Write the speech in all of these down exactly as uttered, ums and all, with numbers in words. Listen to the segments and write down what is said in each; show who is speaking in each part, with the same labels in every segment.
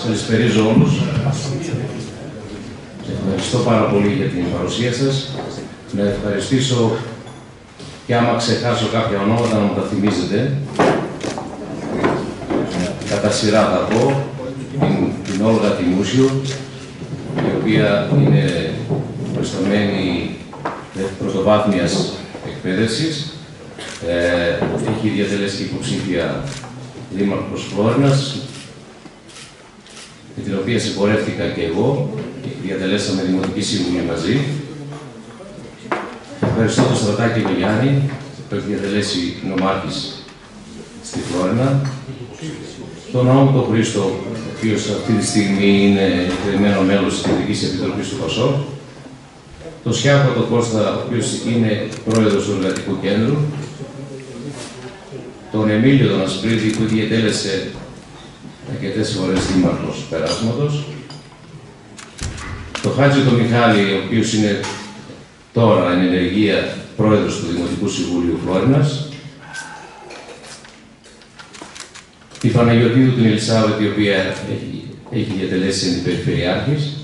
Speaker 1: Σας καλησπερίζω όλους. Ευχαριστώ πάρα πολύ για την παρουσία σας. Να ευχαριστήσω και άμα ξεχάσω κάποια ονόματα να μου τα θυμίζετε. Κατά σειρά θα πω την, την Όλγα Τιμούσιου, η οποία είναι προϊσταμένη πρωτοβάθμιας εκπαίδευσης. Ε, έχει διατελέσει και υποψήφια δήμαρχος Φλόρινας, με την οποία συμπορεύτηκα και εγώ και διατελέσαμε δημοτική σύμβουλη μαζί. Ευχαριστώ τον Στρατάκη Μιλιάννη, που έχει διατελέσει νομάρχης στη Φλόρινα. Τον νόμο τον Χρήστο, ο οποίος αυτή τη στιγμή είναι εκλεγμένο μέλος της Κεντρικής Επιτροπής του ΠΑΣΟΚ. Τον Σιάκο τον Κώστα, ο οποίος είναι πρόεδρος του Εργατικού Κέντρου. Τον Εμίλιο τον Ασπρίδη, που διατέλεσε αρκετές φορές δήμαρχος Περάσματος. Τον Χάτζη τον Μιχάλη, ο οποίος είναι τώρα εν ενεργεία πρόεδρος του Δημοτικού Συμβουλίου Φλόρινας. Τη Παναγιωτίδου την Ελισάβετ, η οποία έχει, έχει διατελέσει αντιπεριφερειάρχης.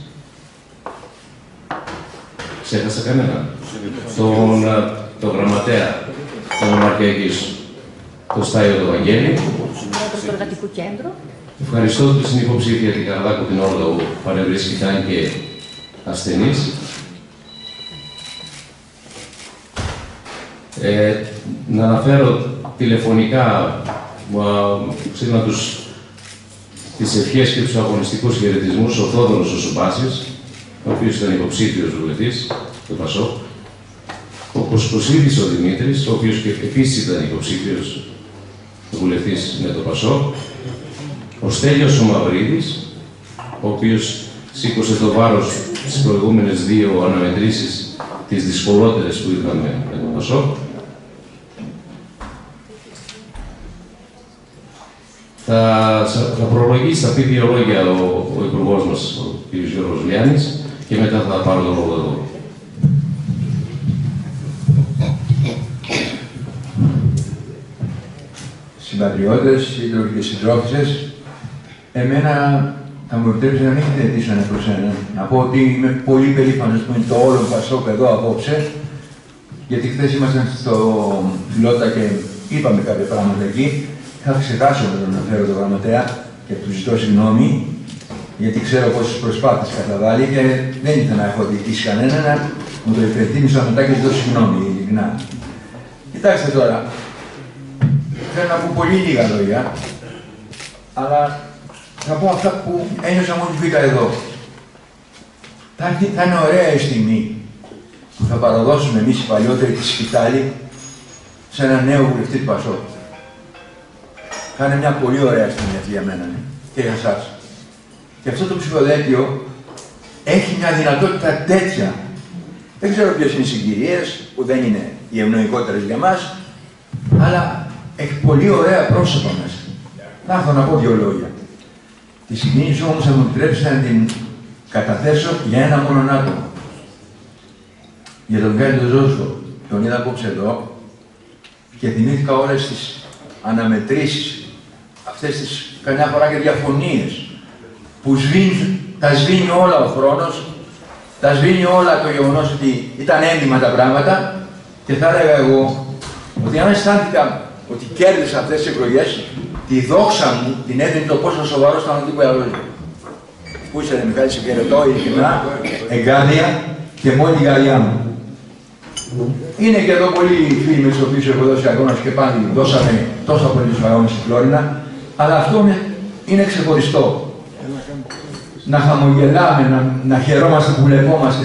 Speaker 1: Ξέχασα κανένα. Τον, τον γραμματέα, τον Ομαρκέκης, τον Στάιο τον Βαγγέλη.
Speaker 2: Στο Εργατικού Κέντρο.
Speaker 1: Ευχαριστώ την συνυποψήφια την Καρδάκο την Όλγα, που παρευρίσκει, ήταν και ασθενής. Ε, να αναφέρω τηλεφωνικά ξύνα τους τις ευχές και τους αγωνιστικούς χαιρετισμούς ο Θόδωρος ο Σουμπάσης, ο οποίος ήταν υποψήφιος βουλευτής του ΠΑΣΟΚ, ο Κοσκοσίδης ο Δημήτρης, ο οποίος και επίσης ήταν υποψήφιος βουλευτής με το ΠΑΣΟΚ, ο Στέλιος ο Μαυρίδης, ο οποίος σήκωσε το βάρος στις προηγούμενες δύο αναμετρήσεις, τις δυσκολότερες που είχαμε με το ΠΑΣΟΚ. Θα, θα προλογίσει, θα πει δύο λόγια ο, ο Υπουργός μας, ο κ. Γιώργος Λιάννης, και μετά θα πάρω το λόγο εδώ.
Speaker 3: Συμπατριώτες, σύντροφοι και συντρόφισσες, εμένα θα μου επιτρέψετε να μην χαιρετήσω ένα προς ένα. Να πω ότι είμαι πολύ περήφανος που είναι το όλο ΠΑΣΟΚ εδώ απόψε, γιατί χθες ήμασταν στο Φιλότα και είπαμε κάποια πράγματα εκεί. Θα ξεχάσω να τον αναφέρω τον γραμματέα και του ζητώ συγγνώμη, γιατί ξέρω πόσες προσπάθειες καταβάλει και δεν ήθελα να έχω διοικήσει κανέναν, να μου το υπενθύμισα μετά και ζητώ συγγνώμη, ειλικρινά. Κοιτάξτε τώρα, θέλω να πω πολύ λίγα λόγια, αλλά θα πω αυτά που ένιωσα μόλις μπήκα εδώ. Θα, θα είναι ωραία η στιγμή που θα παραδώσουμε εμείς οι παλιότεροι τη σκητάλη σε ένα νέο βουλευτή του ΠΑΣΟΚ. Θα είναι μια πολύ ωραία στιγμή αυτή για μένα και για εσάς. Και αυτό το ψηφοδέλτιο έχει μια δυνατότητα τέτοια. Δεν ξέρω ποιες είναι οι συγκυρίες, που δεν είναι οι ευνοϊκότερες για μας, αλλά έχει πολύ ωραία πρόσωπα μέσα. Να έρθω να πω δύο λόγια. Τη συγκίνηση όμως θα μου επιτρέψετε να την καταθέσω για ένα μόνο άτομο. Για τον Γκάλι τον Ζώζο. Τον είδα απόψε εδώ και θυμήθηκα όλες τις αναμετρήσεις, αυτές τις καμιά φορά και διαφωνίες, που σβήνει, τα σβήνει όλα ο χρόνος, τα σβήνει όλα το γεγονός ότι ήταν έντιμα τα πράγματα, και θα έλεγα εγώ ότι αν αισθάνθηκα ότι κέρδισα αυτές τις εκλογές, τη δόξα μου την έδινε το πόσο σοβαρός ήταν ο τύπος διαλόγου. Πού είσαι ρε Μιχάλη, σε χαιρετώ, ειλικρινά, εγκάρδια και με όλη την καρδιά μου. Είναι και εδώ πολλοί φίλοι με τους οποίους έχω δώσει αγώνας και πάλι δώσαμε τόσα πολλούς αγώνες στη Φλόρινα, αλλά αυτό είναι, είναι ξεχωριστό. Να χαμογελάμε, να, να χαιρόμαστε που βλεπόμαστε.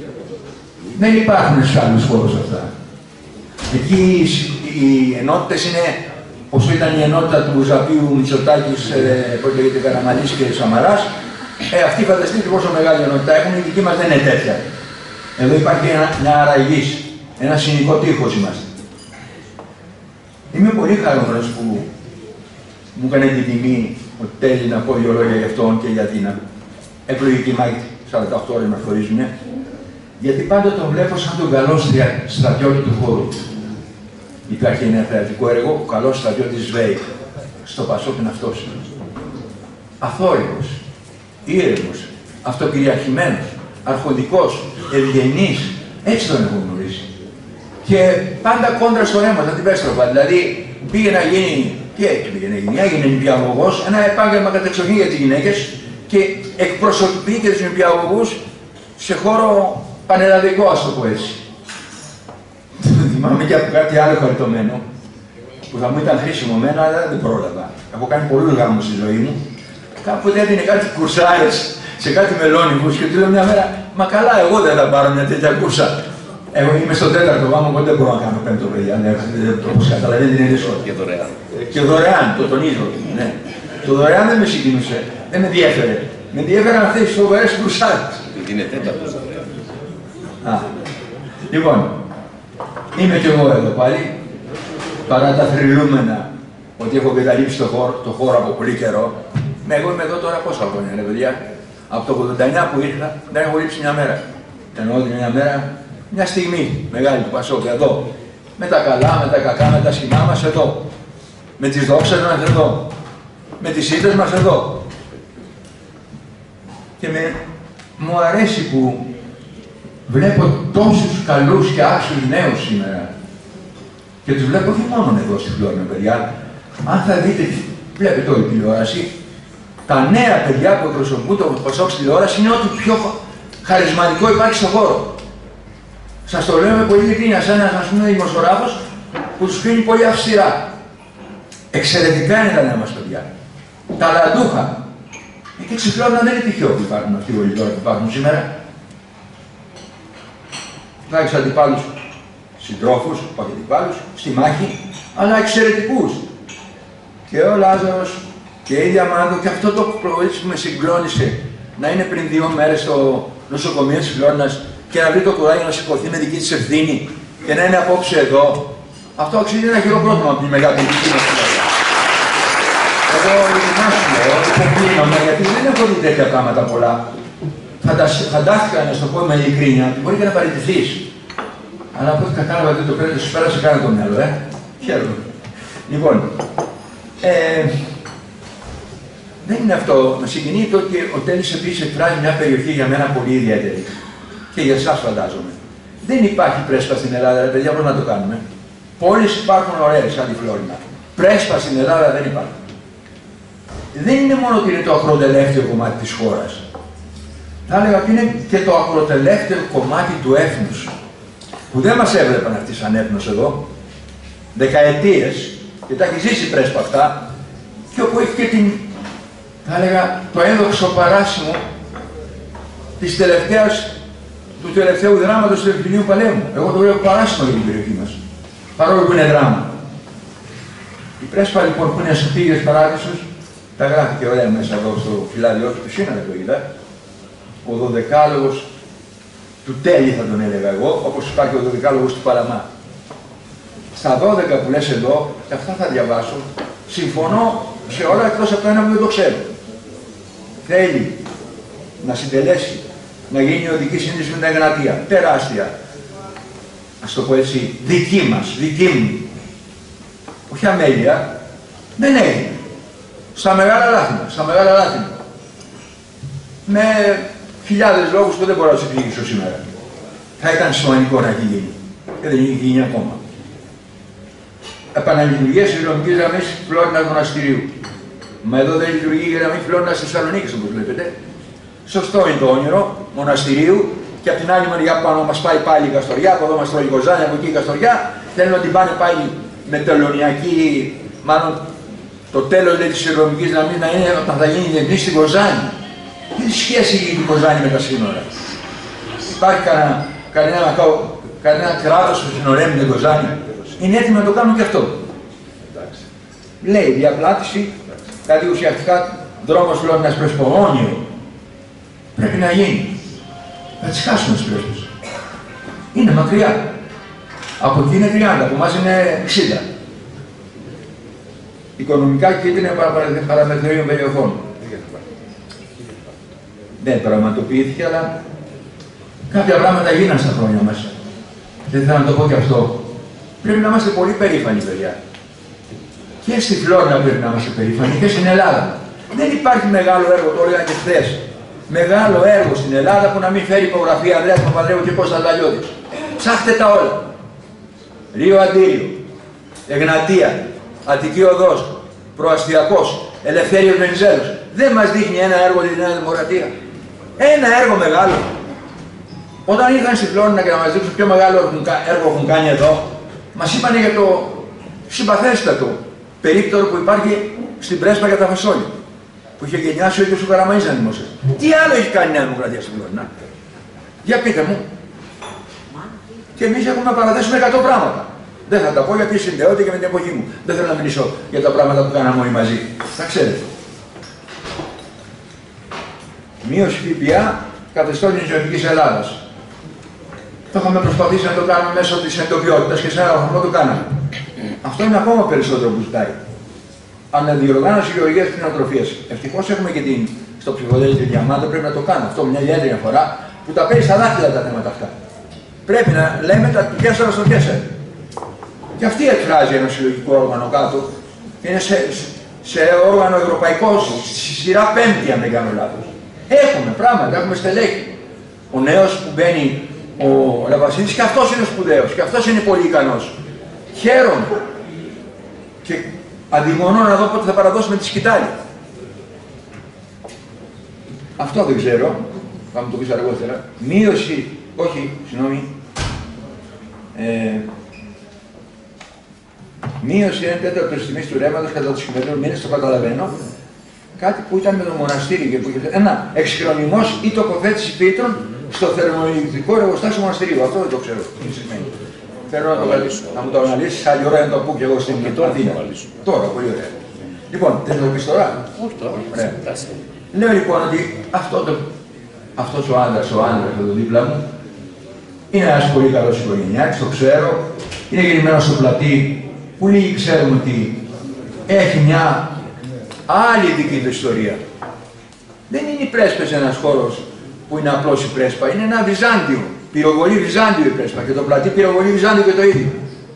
Speaker 3: Δεν υπάρχουν στους άλλους χώρους αυτά. Εκεί οι, οι ενότητες είναι, όσο ήταν η ενότητα του Ζαπίου, Μητσοτάκης, ε, πώς λέγεται, Καραμανλής και Σαμαράς, ε, αυτοί φανταστείτε πόσο μεγάλη ενότητα έχουν, η δική μας δεν είναι τέτοια. Εδώ υπάρχει ένα, μια αραγής, ένα συνοικό τείχος είμαστε. Είμαι πολύ χαρούμενος που μου έκανε την τιμή ότι τέλει να πω δύο λόγια για αυτόν και για την εκλογική μάχη, σαράντα οκτώ ώρες με χωρίζουνε, γιατί πάντα τον βλέπω σαν τον καλό στρατιώτη του χώρου. Υπάρχει ένα θεατρικό έργο, ο καλός στρατιώτης ΒΕΙ. Στο ΠΑΣΟΚ είναι αυτός. Αθόρυβος. ήρεμος, αυτοκυριαρχημένος, αρχοντικός, ευγενής. Έτσι τον έχω γνωρίσει. Και πάντα κόντρα στο αίμα, θα την πέστροφα. Δηλαδή πήγε να γίνει, τι πήγε να γίνει, έγινε νηπιαγωγός, ένα επάγγελμα κατεξοχήν για τις γυναίκες και εκπροσωπεί και τους νηπιαγωγούς σε χώρο πανελλαδικό, ας το πω έτσι. Θυμάμαι και από κάτι άλλο χαριτωμένο που θα μου ήταν χρήσιμο εμένα, αλλά δεν πρόλαβα. Έχω κάνει πολλούς γάμους στη ζωή μου. Κάποτε έδινε κάτι κουρσάρες σε κάτι μελώνικους και του λέω μια μέρα, μα καλά, εγώ δεν θα πάρω μια τέτοια κούρσα. Εγώ είμαι στο τέταρτο γάμο, οπότε δεν μπορώ να κάνω πέμπτο παιδιά. Όπως καταλαβαίνετε είναι δύσκολο.
Speaker 1: Και δωρεάν.
Speaker 3: Και δωρεάν, το τονίζω. Ναι. Το δωρεάν δεν με συγκινούσε, δεν με διέφερε. Με διέφεραν αυτές τις φοβερές κουρσάρες.
Speaker 1: Είναι τέταρτος δωρεάν.
Speaker 3: Α, λοιπόν, είμαι κι εγώ εδώ πάλι, παρά τα θρυλούμενα ότι έχω καταλήψει το χώρο, το χώρο από πολύ καιρό. Ναι, εγώ είμαι εδώ τώρα πόσα χρόνια, ρε παιδιά. Από το ογδόντα εννιά που ήρθα, δεν έχω λείψει μια μέρα. Εννοώ ότι μια μέρα, μια στιγμή μεγάλη του Πασόκ, εδώ. Με τα καλά, με τα κακά, με τα σχημά μας εδώ. Με τις δόξες μας εδώ. Με τις ήττες μας εδώ. Και με, μου αρέσει που βλέπω τόσους καλούς και άξιους νέους σήμερα. Και τους βλέπω όχι μόνο εδώ στη Φλόρινα, παιδιά. Αν θα δείτε, βλέπετε όλη τηλεόραση, τα νέα παιδιά που εκπροσωπούν το Πασόκ στη τηλεόραση είναι ό,τι πιο χαρισματικό υπάρχει στον χώρο. Σας το λέω με πολύ ειλικρίνεια, σαν ένας, ας πούμε, δημοσιογράφος που τους κρίνει πολύ αυστηρά. Εξαιρετικά είναι τα νέα μας παιδιά. Ταλαντούχα. Και στη Φλόρινα δεν είναι τυχαίο που υπάρχουν αυτοί όλοι τώρα που υπάρχουν σήμερα. Κάποιους αντιπάλους συντρόφους, όχι αντιπάλους, στη μάχη, αλλά εξαιρετικούς. Και ο Λάζαρος και η Διαμάντο, και αυτό το προβλήψη που με συγκλώνησε να είναι πριν δύο μέρες στο νοσοκομείο της Φλόρινας και να βρει το κουράγιο να σηκωθεί με δική της ευθύνη και να είναι απόψε εδώ. Αυτό αξίζει ένα χειροκρότημα από τη μεγάλη πολιτική μας. Εγώ ειλικρινά σου λέω, υποκλίνομαι, γιατί δεν έχω δει τέτοια πράγματα πολλά. Φαντάστηκα, να σου το πω με ειλικρίνεια, ότι μπορεί και να παραιτηθείς. Αλλά από ό,τι κατάλαβα δεν το πρέπει, σου πέρασε καν το μυαλό, ε. Χαίρομαι. Λοιπόν, ε, δεν είναι αυτό. Με συγκινεί το ότι ο Τέλης επίσης εκφράζει μια περιοχή για μένα πολύ ιδιαίτερη. Και για εσάς φαντάζομαι. Δεν υπάρχει πρέσπα στην Ελλάδα, ρε παιδιά, πώς να το κάνουμε. Πόλεις υπάρχουν ωραίες, σαν τη Φλόρινα. Πρέσπα στην Ελλάδα δεν υπάρχει. Δεν είναι μόνο ότι είναι το ακροτελεύθερο κομμάτι της χώρας. Θα έλεγα ότι είναι και το ακροτελεύθερο κομμάτι του έθνους. Που δεν μας έβλεπαν αυτοί σαν έθνος εδώ. Δεκαετίες, και τα έχει ζήσει πρέσπα αυτά, και όπου έχει και την, θα έλεγα, το ένδοξο παράσημο της τελευταίας, του τελευταίου δράματος του Ευκαινίου Παλέμου. Εγώ το βλέπω παράσημο για την περιοχή μας. Παρόλο που είναι δράμα. Η πρέσπα λοιπόν που είναι στους Πήγες Παράδεισος, τα γράφει και ωραία μέσα εδώ στο φυλάδιό του, του Σύναρα το είδα. Ο δωδεκάλογος του Τέλη θα τον έλεγα εγώ, όπως υπάρχει ο δωδεκάλογος του Παλαμά. Στα δώδεκα που λες εδώ, και αυτά θα διαβάσω, συμφωνώ σε όλα εκτός από το ένα που δεν το ξέρω. Θέλει να συντελέσει, να γίνει η οδική σύνδεση με την Εγνατία. Τεράστια. Ας το πω έτσι, δική μας, δική μου. Όχι αμέλεια, δεν έγινε. Στα μεγάλα λάθη, στα μεγάλα λάθη. Με χιλιάδες λόγους που δεν μπορώ να σου εξηγήσω σήμερα. Θα ήταν σημαντικό να έχει γίνει. Και δεν έχει γίνει ακόμα. Επαναλειτουργίες της νομικής γραμμής Φλόρινας μοναστηρίου. Μα εδώ δεν λειτουργεί η γραμμή Φλόρινας Θεσσαλονίκης, όπως βλέπετε. Σωστό είναι το όνειρο μοναστηρίου, και από την άλλη μεριά πάνω μας πάει πάλι η Καστοριά, από εδώ μας τρώει η Κοζάνη, από εκεί η Καστοριά. Θέλουν να την πάνε πάλι με τελωνιακή, μάλλον το τέλος της ειρηνικής γραμμής να είναι όταν θα γίνει διεθνή στην Κοζάνη. Τι σχέση έχει η Κοζάνη με τα σύνορα. Υπάρχει κανένα, κανένα, κανένα κράτος που συνορεύει την Κοζάνη. Είναι έτοιμοι να το κάνουν και αυτό. Λέει διαπλάτηση, κάτι ουσιαστικά δρόμος Φλόρινας Πρεσπογόνιο. Πρέπει να γίνει. Θα τις χάσουμε τις πρέσπες. Είναι μακριά. Από εκεί είναι τριάντα, από εμάς είναι εξήντα. Οικονομικά και είναι παραμεθορίων περιοχών. Δεν πραγματοποιήθηκε, αλλά κάποια πράγματα γίνανε στα χρόνια μας. Δεν θέλω να το πω και αυτό. Πρέπει να είμαστε πολύ περήφανοι, παιδιά. Και στη Φλόρινα πρέπει να είμαστε περήφανοι και στην Ελλάδα. Δεν υπάρχει μεγάλο έργο, το έλεγα και χθες, μεγάλο έργο στην Ελλάδα που να μην φέρει υπογραφή Ανδρέας Παπανδρέου και Κώστας Λαλιώτης. Ψάχτε τα όλα. Ρίο Αντίριο, Εγνατία, Αττική Οδός, Προαστιακός, Ελευθέριος Βενιζέλος. Δεν μας δείχνει ένα έργο τη Νέα Δημοκρατία. Ένα έργο μεγάλο. Όταν ήρθαν στη Φλόρινα και να μας δείξουν πιο μεγάλο έργο έχουν κάνει εδώ, μας είπαν για το συμπαθέστατο περίπτωρο που υπάρχει στην Πρέσπα για τα φασόλια. Που είχε γενιάσει ο ίδιος ο Καραμανής να δημοσιεύσει. Τι άλλο έχει κάνει η Νέα Δημοκρατία στην Φλόρινα? Για πείτε μου. Και εμείς έχουμε να παραθέσουμε εκατό πράγματα. Δεν θα τα πω γιατί συνδεώνται και με την εποχή μου. Δεν θέλω να μιλήσω για τα πράγματα που κάναμε όλοι μαζί. Θα ξέρετε. Μείωση ΦΠΑ καθεστώς της Νοτιοευρωπαϊκής Ελλάδας. Το είχαμε προσπαθήσει να το κάνουμε μέσω της εντοπιότητας και σε ένα βαθμό το κάναμε. Αυτό είναι ακόμα περισσότερο που ζητάει. Αναδιοργάνωση γεωργίας κτηνοτροφίας. Ευτυχώς έχουμε και την, στο ψηφοδέλτιο Διαμάντα, πρέπει να το κάνω αυτό μια ιδιαίτερη φορά που τα παίρνει στα δάχτυλα τα θέματα αυτά. Πρέπει να λέμε τα τέσσερα στο τέσσερα. Και αυτή εκφράζει ένα συλλογικό όργανο κάτω. Είναι σε, σε όργανο ευρωπαϊκό, στη σειρά πέμπτη, αν δεν κάνω λάθος. Έχουμε πράγματα, έχουμε στελέχη. Ο νέος που μπαίνει, ο Λαβασίλης, και αυτός είναι σπουδαίος, και αυτός είναι πολύ ικανός. Χαίρομαι. Και αντιμονώ να δω πότε θα παραδώσουμε τη σκητάλη. Αυτό δεν ξέρω. Θα μου το πεις αργότερα. Μείωση, όχι, συγγνώμη. Ε, μείωση ένα τέταρτο της τιμής του ρεύματος κατά τους χειμερινούς μήνες, το καταλαβαίνω. Κάτι που ήταν με το μοναστήρι και που είχε. Ένα εξυγχρονισμός ή τοποθέτηση φίλτρων στο θερμοηλεκτρικό εργοστάσιο μοναστηρίου. Αυτό δεν το ξέρω. Τι σημαίνει. Θέλω να, το, να μου το αναλύσεις, άλλη ώρα να το πω και εγώ στην Αθήνα. Τώρα, πολύ ωραία. Λοιπόν, δεν το πεις τώρα.
Speaker 4: Όχι τώρα.
Speaker 3: Λέω λοιπόν ότι αυτό το, αυτός ο άντρας, ο άντρας εδώ δίπλα μου, είναι ένας πολύ καλός οικογενειάκης, το ξέρω. Είναι γεννημένος στο Πλατή, που λίγοι ξέρουν ότι έχει μια άλλη δική του ιστορία. Δεν είναι η Πρέσπες ένας χώρος που είναι απλώς η Πρέσπα, είναι ένα Βυζάντιο. Πυροβολεί Βυζάντιο η Πρέσπα και το Πλατή πυροβολεί Βυζάντιο και το ίδιο.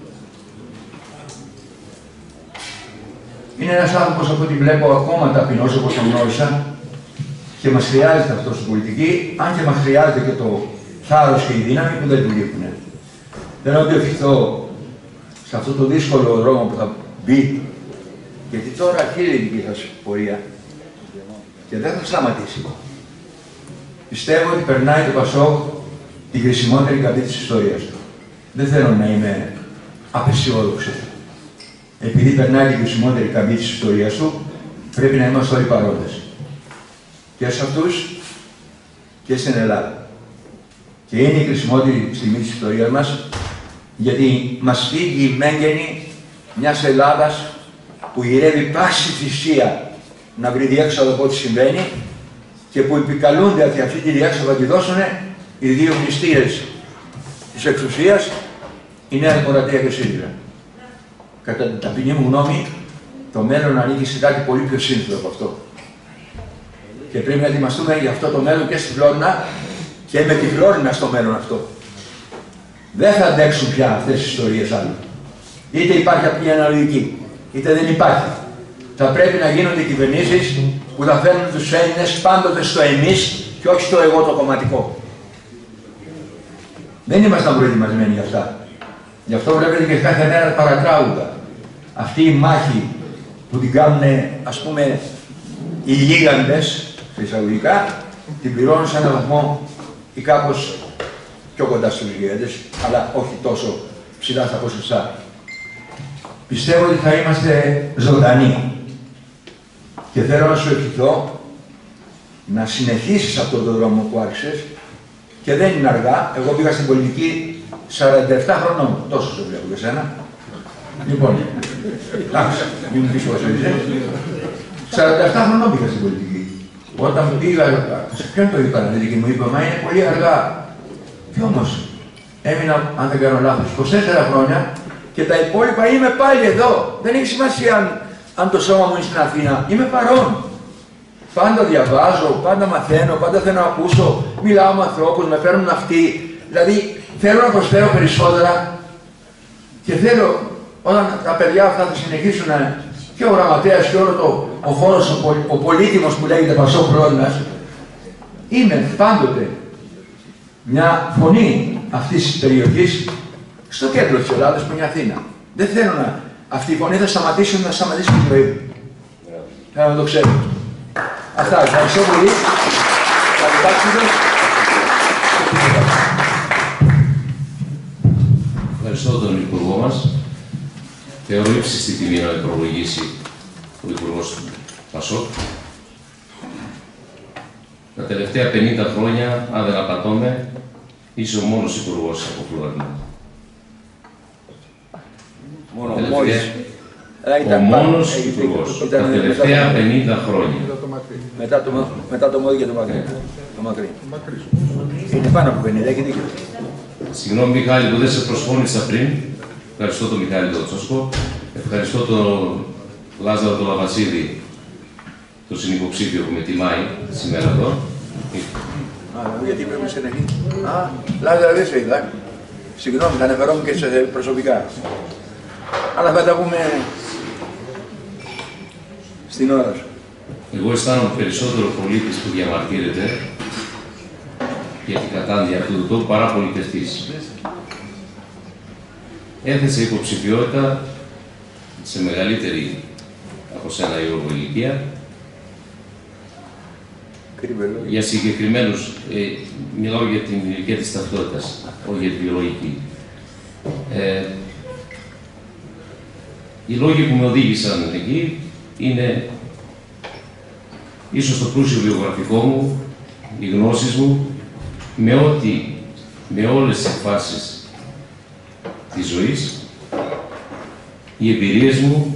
Speaker 3: Είναι ένας άνθρωπος από ό,τι βλέπω ακόμα ταπεινός όπως τον γνώρισα και μας χρειάζεται αυτό στην πολιτική, αν και μας χρειάζεται και το θάρρος και η δύναμη που δεν του λείπουν. Δεν ότι ευχηθώ σε αυτό το δύσκολο δρόμο που θα μπει, γιατί τώρα αρχίζει η δική σας πορεία και δεν θα σταματήσει. Πιστεύω ότι περνάει το Πασόκ τη χρησιμότερη καμπή της ιστορίας του. Δεν θέλω να είμαι απεσιόδοξος. Επειδή περνάει τη χρησιμότερη καμπή της ιστορίας του, πρέπει να είμαστε όλοι παρόντες. Και σε αυτούς και στην Ελλάδα. Και είναι η χρησιμότερη στιγμή της ιστορίας μας, γιατί μας φύγει η μέγενη μιας Ελλάδας που γυρεύει πάση θυσία να βρει διέξοδο από ό,τι συμβαίνει και που επικαλούνται ότι αυτή τη διέξοδο θα τη δώσουν οι δύο μνηστήρες της εξουσίας, η Νέα Δημοκρατία και ο ΣΥΡΙΖΑ. Κατά την ταπεινή μου γνώμη, το μέλλον ανήκει σε κάτι πολύ πιο σύνθετο από αυτό. Και πρέπει να ετοιμαστούμε για αυτό το μέλλον και στη Φλόρινα και με τη Φλόρινα στο μέλλον αυτό. Δεν θα αντέξουν πια αυτές τις ιστορίες άλλων. Είτε υπάρχει απλή αναλογική, είτε δεν υπάρχει. Θα πρέπει να γίνονται κυβερνήσεις που θα φέρνουν τους Έλληνες πάντοτε στο εμείς και όχι στο εγώ το κομματικό. Δεν ήμασταν προετοιμασμένοι για αυτά. Γι' αυτό βλέπετε και κάθε μέρα παρατράγουδα. Αυτή η μάχη που την κάνουν, ας πούμε, οι γίγαντες, σε εισαγωγικά, την πληρώνουν σε έναν βαθμό ή κάπως πιο κοντά στους γίγαντες, αλλά όχι τόσο ψηλά στα ποσοστά. Πιστεύω ότι θα είμαστε ζωντανοί. Και θέλω να σου ευχηθώ να συνεχίσεις αυτόν τον δρόμο που άρχισες και δεν είναι αργά. Εγώ πήγα στην πολιτική σαράντα επτά χρονών. Τόσο σε βλέπω για σένα. Λοιπόν, εντάξει, μην μου πεις πόσο είσαι. σαράντα επτά χρονών πήγα στην πολιτική. Όταν πήγα, σε ποιον το είπα, και μου είπε, μα είναι πολύ αργά. Και όμως, έμεινα, αν δεν κάνω λάθος, είκοσι τέσσερα χρόνια και τα υπόλοιπα είμαι πάλι εδώ. Δεν έχει σημασία αν, αν το σώμα μου είναι στην Αθήνα. Είμαι παρόν. Πάντα διαβάζω, πάντα μαθαίνω, πάντα θέλω να ακούσω, μιλάω με ανθρώπους, με παίρνουν αυτοί. Δηλαδή, θέλω να προσφέρω περισσότερα και θέλω όταν τα παιδιά αυτά θα συνεχίσουν και ο γραμματέας και όλο το, ο χώρος, ο, ο πολύτιμος που λέγεται Πασόκ Φλόρινας, είμαι πάντοτε μια φωνή αυτής της περιοχής στο κέντρο της Ελλάδας που είναι η Αθήνα. Δεν θέλω να... Αυτή η φωνή θα σταματήσει να σταματήσει τη ζωή μου. Θέλω να το ξέρω. Αυτά. Ευχαριστώ πολύ.
Speaker 1: Ευχαριστώ τον Υπουργό μας. Θεωρώ ύψιστη τιμή να προλογίσει ο Υπουργός Πασόκ. Τα τελευταία πενήντα χρόνια, αν δεν απατώμε, είσαι ο μόνος Υπουργός από Φλόρινα.
Speaker 3: Μόνο
Speaker 1: τελευταία... Ο μόνος Υπουργός. Τα τελευταία πενήντα χρόνια.
Speaker 3: Μετά το, μετά το Μόδι και το Μακρύ. Το Μακρύ. Είναι πάνω από πενήντα, έχει δίκιο.
Speaker 1: Συγγνώμη Μιχάλη που δεν σε προσφώνησα πριν. Ευχαριστώ τον Μιχάλη τον Τσόσκο. Ευχαριστώ τον Λάζαρο τον Λαβασίδη, τον συνυποψήφιο που με τιμάει σήμερα εδώ.
Speaker 3: Α, γιατί πρέπει να σε ενεχεί. Α, Λάζαρο δεν σε είδα. Συγγνώμη, θα αναφερόμουν και σε προσωπικά. Αλλά θα τα πούμε στην ώρα σου.
Speaker 1: Εγώ αισθάνομαι περισσότερο πολίτης που διαμαρτύρεται για την κατάντια αυτού του τόπου παρά πολιτευτής. Έθεσε υποψηφιότητα σε μεγαλύτερη από σένα η ηλικία για συγκεκριμένους, ε, μιλάω για την ηλικία της ταυτότητας, όχι για τη βιολογική. Ε, οι λόγοι που με οδήγησαν εκεί είναι ίσως το πλούσιο βιογραφικό μου, οι γνώσεις μου, με ό,τι, με όλες τις εκφάσεις της ζωής, οι εμπειρίες μου,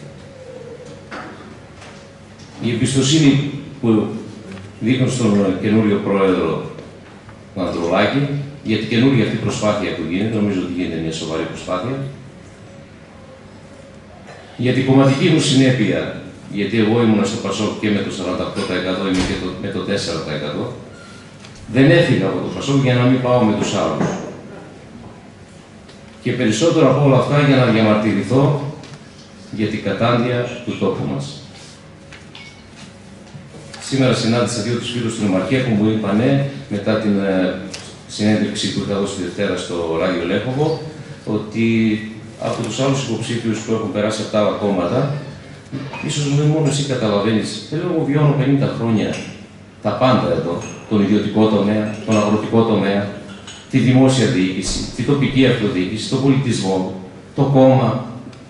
Speaker 1: η εμπιστοσύνη που δείχνω στον καινούριο πρόεδρο τον Ανδρουλάκη, για την καινούργια αυτή προσπάθεια που γίνεται, νομίζω ότι γίνεται μια σοβαρή προσπάθεια, για την κομματική μου συνέπεια, γιατί εγώ ήμουν στο Πασόκ και με το σαράντα οκτώ τοις εκατό, είμαι και το, με το τέσσερα τοις εκατό. Δεν έφυγα από το Πασόκ για να μην πάω με τους άλλους. Και περισσότερο από όλα αυτά για να διαμαρτυρηθώ για την κατάντια του τόπου μας. Σήμερα συνάντησα δύο τους φίλους στην Ομαρχία που μου είπανε, μετά την ε, συνέντευξη που είχα δώσει τη Δευτέρα στο Ράδιο Λέχοβο, ότι από τους άλλους υποψήφιους που έχουν περάσει από τα άλλα κόμματα, ίσως μόνο εσύ καταλαβαίνεις. Θέλω, εγώ βιώνω πενήντα χρόνια τα πάντα εδώ, τον ιδιωτικό τομέα, τον αγροτικό τομέα, τη δημόσια διοίκηση, τη τοπική αυτοδιοίκηση, τον πολιτισμό, το κόμμα.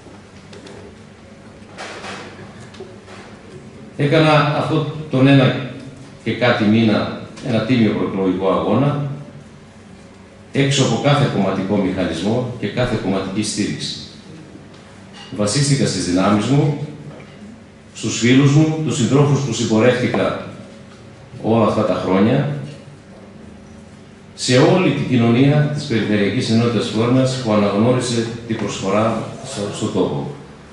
Speaker 1: Έκανα αυτό τον ένα και κάτι μήνα, ένα τίμιο προεκλογικό αγώνα, έξω από κάθε κομματικό μηχανισμό και κάθε κομματική στήριξη. Βασίστηκα στις δυνάμεις μου, στους φίλους μου, τους συντρόφους που συμπορεύτηκα όλα αυτά τα χρόνια, σε όλη την κοινωνία της Περιφερειακής Ενότητας Φλόρινας που αναγνώρισε την προσφορά στον τόπο.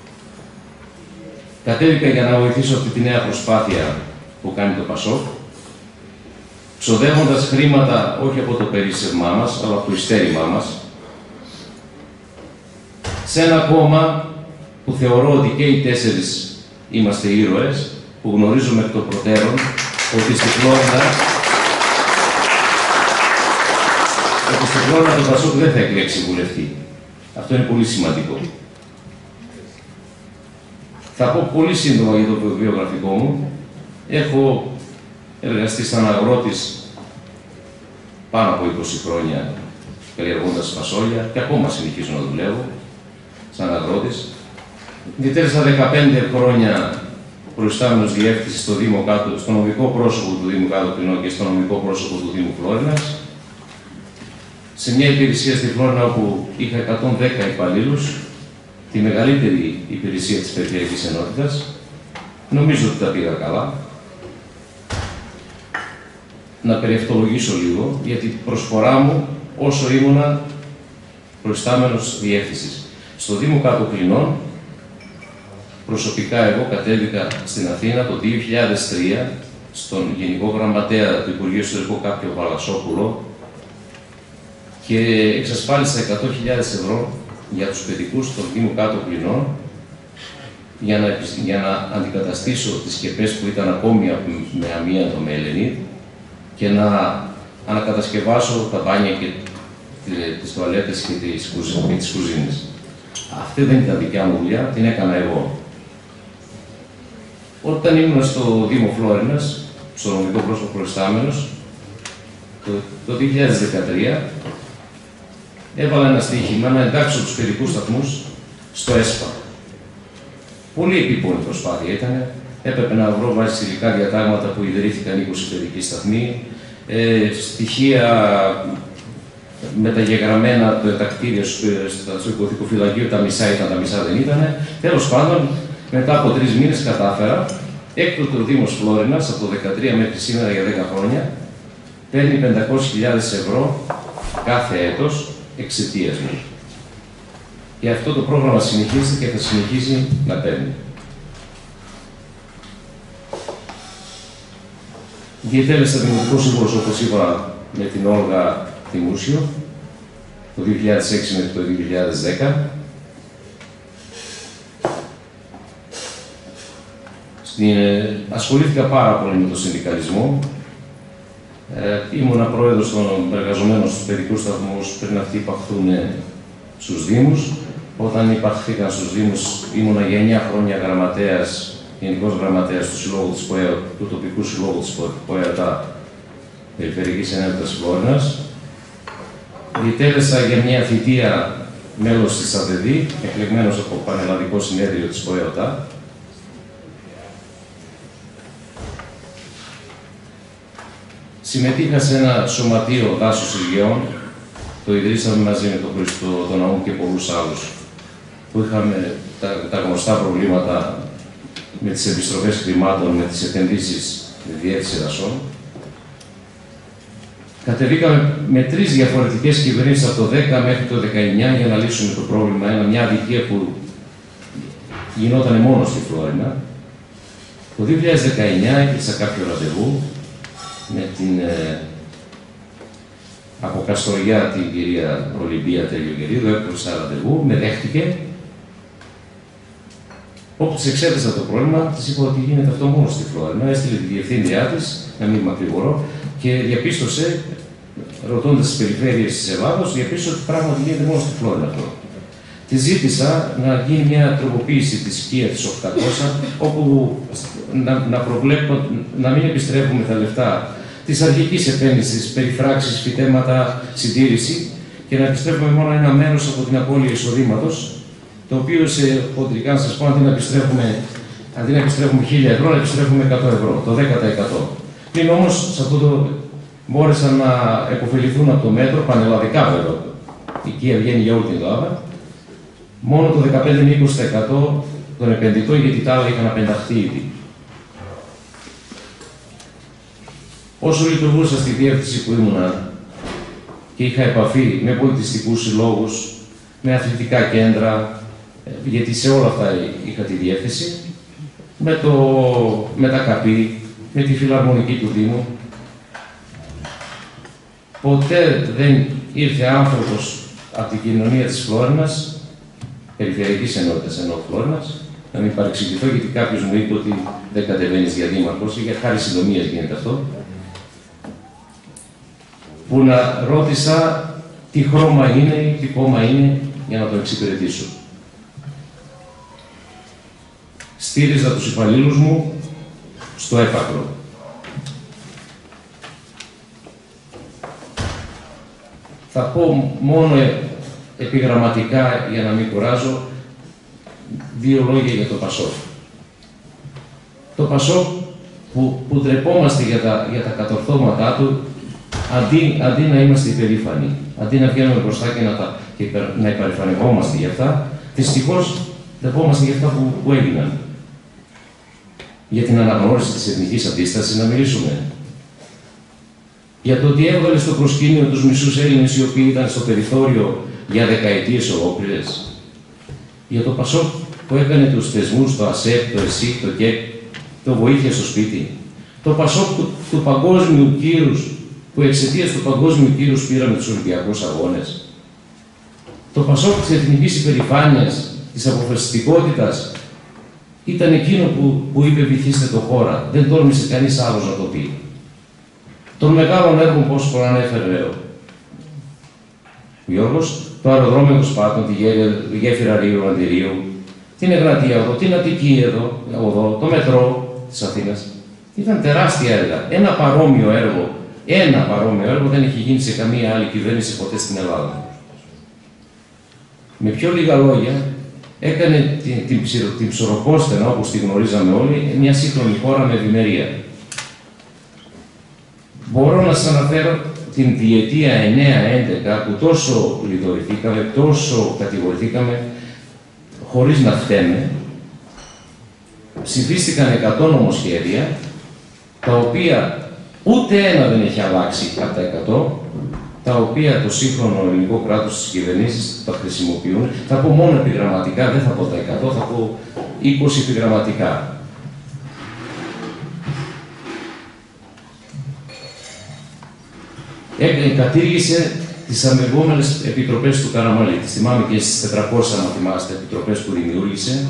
Speaker 1: Κατέβηκα για να βοηθήσω αυτή τη νέα προσπάθεια που κάνει το Πασόκ, ξοδεύοντας χρήματα όχι από το περίσσευμά μας, αλλά από το ειστέρημά μας, σε ένα κόμμα που θεωρώ ότι και οι τέσσερις είμαστε ήρωες, που γνωρίζουμε εκ των προτέρων ότι στη Φλόρινα ότι στη Φλόρινα το Πασόκ δεν θα εκλέξει βουλευτή. Αυτό είναι πολύ σημαντικό. Θα πω πολύ σύντομα για το βιογραφικό μου. Έχω εργαστεί σαν αγρότης πάνω από είκοσι χρόνια, καλλιεργώντας φασόλια και ακόμα συνεχίζω να δουλεύω σαν αγρότης. Διετέλεσα δεκαπέντε χρόνια προϊστάμενος διεύθυνσης στο Δήμο Κάτω, στο νομικό πρόσωπο του Δήμου Κάτω Κλινών και στο νομικό πρόσωπο του Δήμου Φλόρινας. Σε μια υπηρεσία στη Φλόρινα όπου είχα εκατόν δέκα υπαλλήλους, τη μεγαλύτερη υπηρεσία της Περιφερειακής Ενότητας. Νομίζω ότι τα πήγα καλά. Να περιευτολογήσω λίγο για την προσφορά μου όσο ήμουνα προϊστάμενος διεύθυνσης. Στο Δήμο Κάτω Κλινών, προσωπικά εγώ κατέβηκα στην Αθήνα το δύο χιλιάδες τρία στον Γενικό Γραμματέα του Υπουργείου Εσωτερικού κάποιο Βαλασόπουλο και εξασφάλισα εκατό χιλιάδες ευρώ για τους παιδικούς των Δήμου Κάτω Κλινών για να, για να αντικαταστήσω τις σκεπές που ήταν ακόμη με αμίαντο με Ελενίτ και να ανακατασκευάσω τα μπάνια και τις τουαλέτες και τις, κουζι... τις κουζίνες. Αυτή δεν ήταν δικιά μου δουλειά, την έκανα εγώ. Όταν ήμουν στο Δήμο Φλόρινας, στο νομικό πρόσωπο προϊστάμενος, το, το δύο χιλιάδες δεκατρία, έβαλα ένα στοίχημα να εντάξω τους παιδικούς σταθμούς στο ΕΣΠΑ. Πολύ επίπονη προσπάθεια ήταν. Έπρεπε να βρω βάσει υλικά διατάγματα που ιδρύθηκαν είκοσι παιδικοί σταθμοί, ε, στοιχεία μεταγεγραμμένα τα κτίρια στο οικοδικοφυλακείο, τα μισά ήταν, τα μισά δεν ήταν. Τέλος πάντων, μετά από τρεις μήνες κατάφερα. Έκτοτε ο Δήμος Φλόρινας, από το δύο χιλιάδες δεκατρία μέχρι σήμερα για δέκα χρόνια, παίρνει πεντακόσιες χιλιάδες ευρώ κάθε έτος εξαιτίας μου. Και αυτό το πρόγραμμα συνεχίζεται και θα συνεχίσει να παίρνει. Διετέλεσα δημοτικός σύμβουλος, όπως είπα, με την Όλγα Δημούσιο, το δύο χιλιάδες έξι μέχρι το δύο χιλιάδες δέκα. Στην, ε, ασχολήθηκα πάρα πολύ με τον συνδικαλισμό. Ε, ήμουνα πρόεδρος των εργαζομένων στους παιδικούς σταθμούς πριν αυτοί υπαχθούν στους Δήμους. Όταν υπαχθήκαν στους Δήμους, ήμουνα για εννιά χρόνια γραμματέας, γενικός γραμματέας του Συλλόγου της ΠΟΕ, του τοπικού Συλλόγου της ΠΟΕΑΤΑ, Περιφερειακής Ενότητας Φλόρινας. Διετέλεσα για μια θητεία μέλος της ΑΔΕΔΗ, εκλεγμένος από Πανελλαδικό Συνέδριο της ΠΟΕΑΤΑ. Συμμετείχα σε ένα σωματείο δάσους Υγειών, το ιδρύσαμε μαζί με τον Χριστό, τον Ναού και πολλούς άλλους, που είχαμε τα, τα γνωστά προβλήματα με τις επιστροφές χρημάτων, με τις επενδύσεις με διεύθυνση δασών. Κατεβήκαμε με τρεις διαφορετικές κυβερνήσεις από το δέκα μέχρι το δεκαεννιά για να λύσουμε το πρόβλημα. Ένα, μια αδικία που γινόταν μόνο στη Φλόρινα. Το δύο χιλιάδες δεκαεννιά έκλεισα κάποιο ραντεβού με την ε, από Καστοριά την κυρία Ολυμπία Τελειογερίδου, έκλεισα ραντεβού, με δέχτηκε. Όπου της εξέτασα το πρόβλημα, της είπα ότι γίνεται αυτό μόνο στη Φλόρινα. Έστειλε τη διευθύντριά της, να μην μακρηγορώ, και διαπίστωσε, ρωτώντας τις περιφέρειες της Ελλάδος, διαπίστωσε ότι πράγματι γίνεται μόνο στη Φλόρινα αυτό. Τη ζήτησα να γίνει μια τροποποίηση της ΚΙΑ της οκτακόσια, όπου να, να προβλέπω να μην επιστρέφουμε τα λεφτά της αρχικής επένδυσης, περιφράξεις, φυτέματα, συντήρηση, και να επιστρέφουμε μόνο ένα μέρος από την απώλεια εισοδήματος, το οποίο σε χοντρικά, να σας πω, αντί να επιστρέφουμε, αντί να επιστρέφουμε χίλια ευρώ, να επιστρέφουμε εκατό ευρώ, το δέκα τοις εκατό. Πλην όμως, σε αυτό το μπόρεσαν να επωφεληθούν από το μέτρο, πανελλαδικά βέβαια, η ΚΙΑ βγαίνει για όλη την Ελλάδα, μόνο το δεκαπέντε με είκοσι τοις εκατό των επενδυτών, γιατί τα άλλα είχαν απενταχθεί ήδη. Όσο λειτουργούσα στη διεύθυνση που ήμουνα και είχα επαφή με πολιτιστικούς συλλόγους, με αθλητικά κέντρα, γιατί σε όλα αυτά είχα τη διεύθυνση, με, το, με τα ΚΑΠΗ, με τη Φιλαρμονική του Δήμου. Ποτέ δεν ήρθε άνθρωπος από την κοινωνία της Φλόρινας, Περιφερειακής Ενότητας ενώ Φλόρινας, να μην παρεξηγηθώ, γιατί κάποιος μου είπε ότι δεν κατεβαίνεις για δήμαρχος, για χάρη συντομίας γίνεται αυτό, που να ρώτησα τι χρώμα είναι, τι κόμμα είναι, για να το εξυπηρετήσω. Στήριζα τους υπαλλήλους μου στο έπακρο. Θα πω μόνο επιγραμματικά, για να μην κουράζω, δύο λόγια για το ΠΑΣΟΚ. Το ΠΑΣΟΚ που, που ντρεπόμαστε για τα, για τα κατορθώματά του, αντί, αντί να είμαστε υπερήφανοι, αντί να βγαίνουμε μπροστά και να, τα, και να υπερηφανευόμαστε για αυτά, δυστυχώς ντρεπόμαστε για αυτά που, που έγιναν. Για την αναγνώριση της εθνικής αντίστασης να μιλήσουμε. Για το ότι έβγαλε στο προσκήνιο τους μισούς Έλληνες οι οποίοι ήταν στο περιθώριο για δεκαετίες ολόκληρες. Για το ΠΑΣΟΚ που έκανε τους θεσμούς, το ΑΣΕΠ, το ΕΣΥΚ, το ΚΕΚ, το βοήθεια στο σπίτι. Το ΠΑΣΟΚ του, του παγκόσμιου κύρους, που εξαιτίας του παγκόσμιου κύρους πήραμε τους Ολυμπιακούς Αγώνες. Το ΠΑΣΟΚ της εθνικής υπερηφάνειας, της αποφασιστικότητας, ήταν εκείνο που, που είπε βυθίστε το χώρα. Δεν τόλμησε κανείς άλλος να το πει. των μεγάλων έργων που όσο ανέφερε ο Γιώργος, το αεροδρόμιο των Σπάτων, τη γέφυρα Ρίου Αντιρίου, την Εγνατία Οδό, την Αττική εδώ, οδό, το μετρό της Αθήνας. Ήταν τεράστια έργα. Ένα παρόμοιο έργο, ένα παρόμοιο έργο δεν έχει γίνει σε καμία άλλη κυβέρνηση ποτέ στην Ελλάδα. Με πιο λίγα λόγια, έκανε την, την, την Ψωροκόστενα, όπως τη γνωρίζαμε όλοι, μια σύγχρονη χώρα με ευημερία. Μπορώ να σας αναφέρω την διετία εννέα έντεκα που τόσο λιτορηθήκαμε, τόσο κατηγορηθήκαμε, χωρίς να φταίμε. Ψηφίστηκαν εκατό νομοσχέδια, τα οποία ούτε ένα δεν έχει αλλάξει από τα εκατό, τα οποία το σύγχρονο ελληνικό κράτος στις κυβερνήσεις τα χρησιμοποιούν. Θα πω μόνο επιγραμματικά, δεν θα πω τα εκατό, θα πω είκοσι επιγραμματικά. Κατήργησε τις αμοιβόμενες επιτροπές του Καραμαλή. Τις θυμάμαι και στις τετρακόσιες, αν θυμάστε, επιτροπές που δημιούργησε.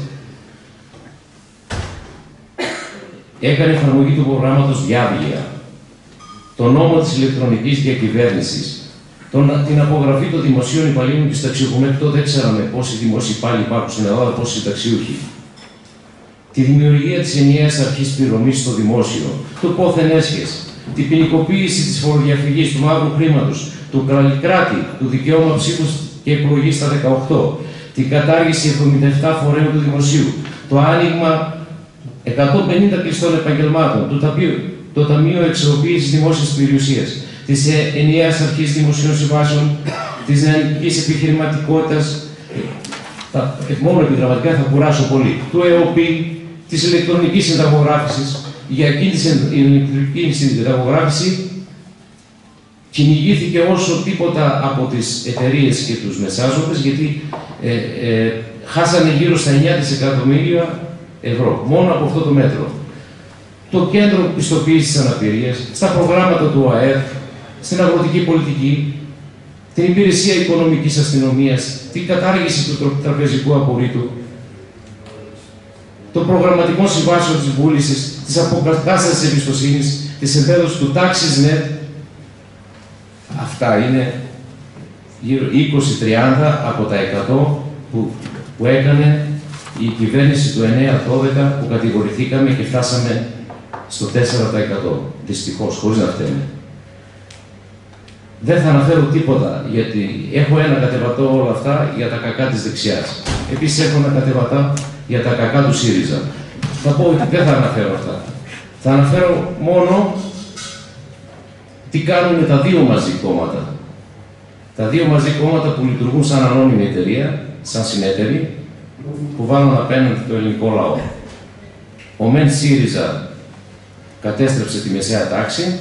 Speaker 1: Έκανε εφαρμογή του προγράμματος Διάβγεια, το νόμο της ηλεκτρονικής διακυβέρνησης, τον, την απογραφή των δημοσίων υπαλλήλων και συνταξιούχων. Μέχρι τότε δεν ξέραμε πόσοι δημόσιοι υπάλληλοι υπάρχουν στην Ελλάδα, πόσοι συνταξιούχοι. Τη δημιουργία της ενιαίας αρχής πληρωμής στο δημόσιο, το πόθεν έσχες, την ποινικοποίηση της φοροδιαφυγής, του μαύρου χρήματος, του κράτη, του δικαίωμα ψήφου και εκλογής στα δεκαοκτώ, την κατάργηση εβδομήντα επτά φορέων του δημοσίου, το άνοιγμα εκατόν πενήντα κλειστών επαγγελμάτων, το, ταπείο, το Ταμείο Εξορροποποίησης Δημόσιας Περιουσίας, της ενιαίας αρχής δημοσίων συμβάσεων, της νεανικής επιχειρηματικότητας, τα, μόνο επιγραμματικά θα κουράσω πολύ, του ΕΟΠΗ, της ηλεκτρονικής συνταγογράφησης. Για εκείνη την ηλεκτρονική συνταγογράφηση κυνηγήθηκε όσο τίποτα από τις εταιρείες και τους μεσάζοντες, γιατί ε, ε, χάσανε γύρω στα εννιά δισεκατομμύρια ευρώ, μόνο από αυτό το μέτρο. Το κέντρο πιστοποίησης αναπηρίας, στα προγράμματα του ΟΑΕΔ, στην αγροτική πολιτική, την υπηρεσία οικονομικής αστυνομίας, την κατάργηση του τραπεζικού απορρίτου, των προγραμματικών συμβάσεων της βούλησης, της αποκατάστασης της εμπιστοσύνης, της εμπέδωσης του TaxisNet. Αυτά είναι γύρω είκοσι με τριάντα από τα εκατό που, που έκανε η κυβέρνηση του εννέα δώδεκα, που κατηγορηθήκαμε και φτάσαμε στο τέσσερα τοις εκατό. Δυστυχώς, χωρίς να φταίμε. Δεν θα αναφέρω τίποτα, γιατί έχω ένα κατεβατό όλα αυτά για τα κακά της δεξιάς. Επίσης έχω ένα κατεβατά για τα κακά του ΣΥΡΙΖΑ. Θα πω ότι δεν θα αναφέρω αυτά. Θα αναφέρω μόνο τι κάνουν τα δύο μαζί κόμματα. Τα δύο μαζί κόμματα που λειτουργούν σαν ανώνυμη εταιρεία, σαν συνέτεροι, που βάλουν απέναντι το ελληνικό λαό. Ο μεν ΣΥΡΙΖΑ κατέστρεψε τη μεσαία τάξη,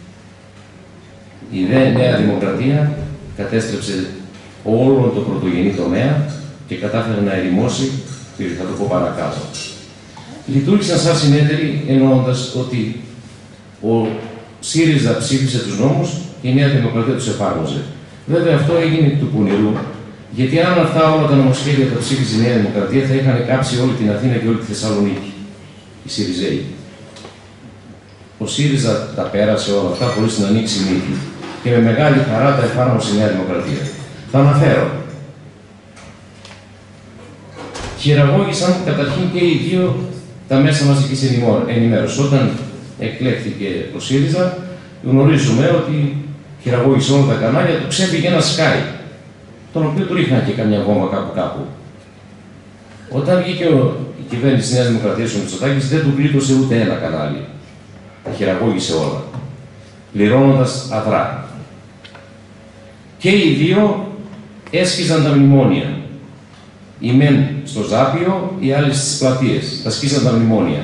Speaker 1: η δε Νέα Δημοκρατία κατέστρεψε όλο το πρωτογενή τομέα και κατάφερε να ερημώσει, και θα το πω παρακάτω. Λειτουργήσαν σαν συνέτεροι, εννοώντας ότι ο ΣΥΡΙΖΑ ψήφισε τους νόμους και η Νέα Δημοκρατία τους εφάρμοζε. Βέβαια αυτό έγινε του πονηρού, γιατί αν αυτά όλα τα νομοσχέδια τα ψήφιζε η Νέα Δημοκρατία, θα είχαν κάψει όλη την Αθήνα και όλη τη Θεσσαλονίκη, οι ΣΥΡΙΖΑΙ. Ο ΣΥΡΙΖΑ τα πέρασε όλα αυτά χωρίς να ανοίξει μύτη και με μεγάλη χαρά τα εφάρμοσε η Νέα Δημοκρατία. Θα αναφέρω. Χειραγώγησαν καταρχήν και οι δύο τα μέσα μαζικής ενημέρωσης. Όταν εκλέχθηκε ο ΣΥΡΙΖΑ, γνωρίζουμε ότι χειραγώγησε όλα τα κανάλια, του ξέφυγε ένα Sky, τον οποίο του ρίχναν και καμιά γόμα κάπου κάπου. Όταν βγήκε ο, η κυβέρνηση της Νέας Δημοκρατίας, ο Μητσοτάκης, δεν του γλίτωσε ούτε ένα κανάλι. Τα χειραγώγησε όλα, πληρώνοντας αδρά. Και οι δύο έσκιζαν τα μνημόνια. Οι μεν στο Ζάπιο, οι άλλοι στις πλατείες. Τα σκίσαν τα μνημόνια.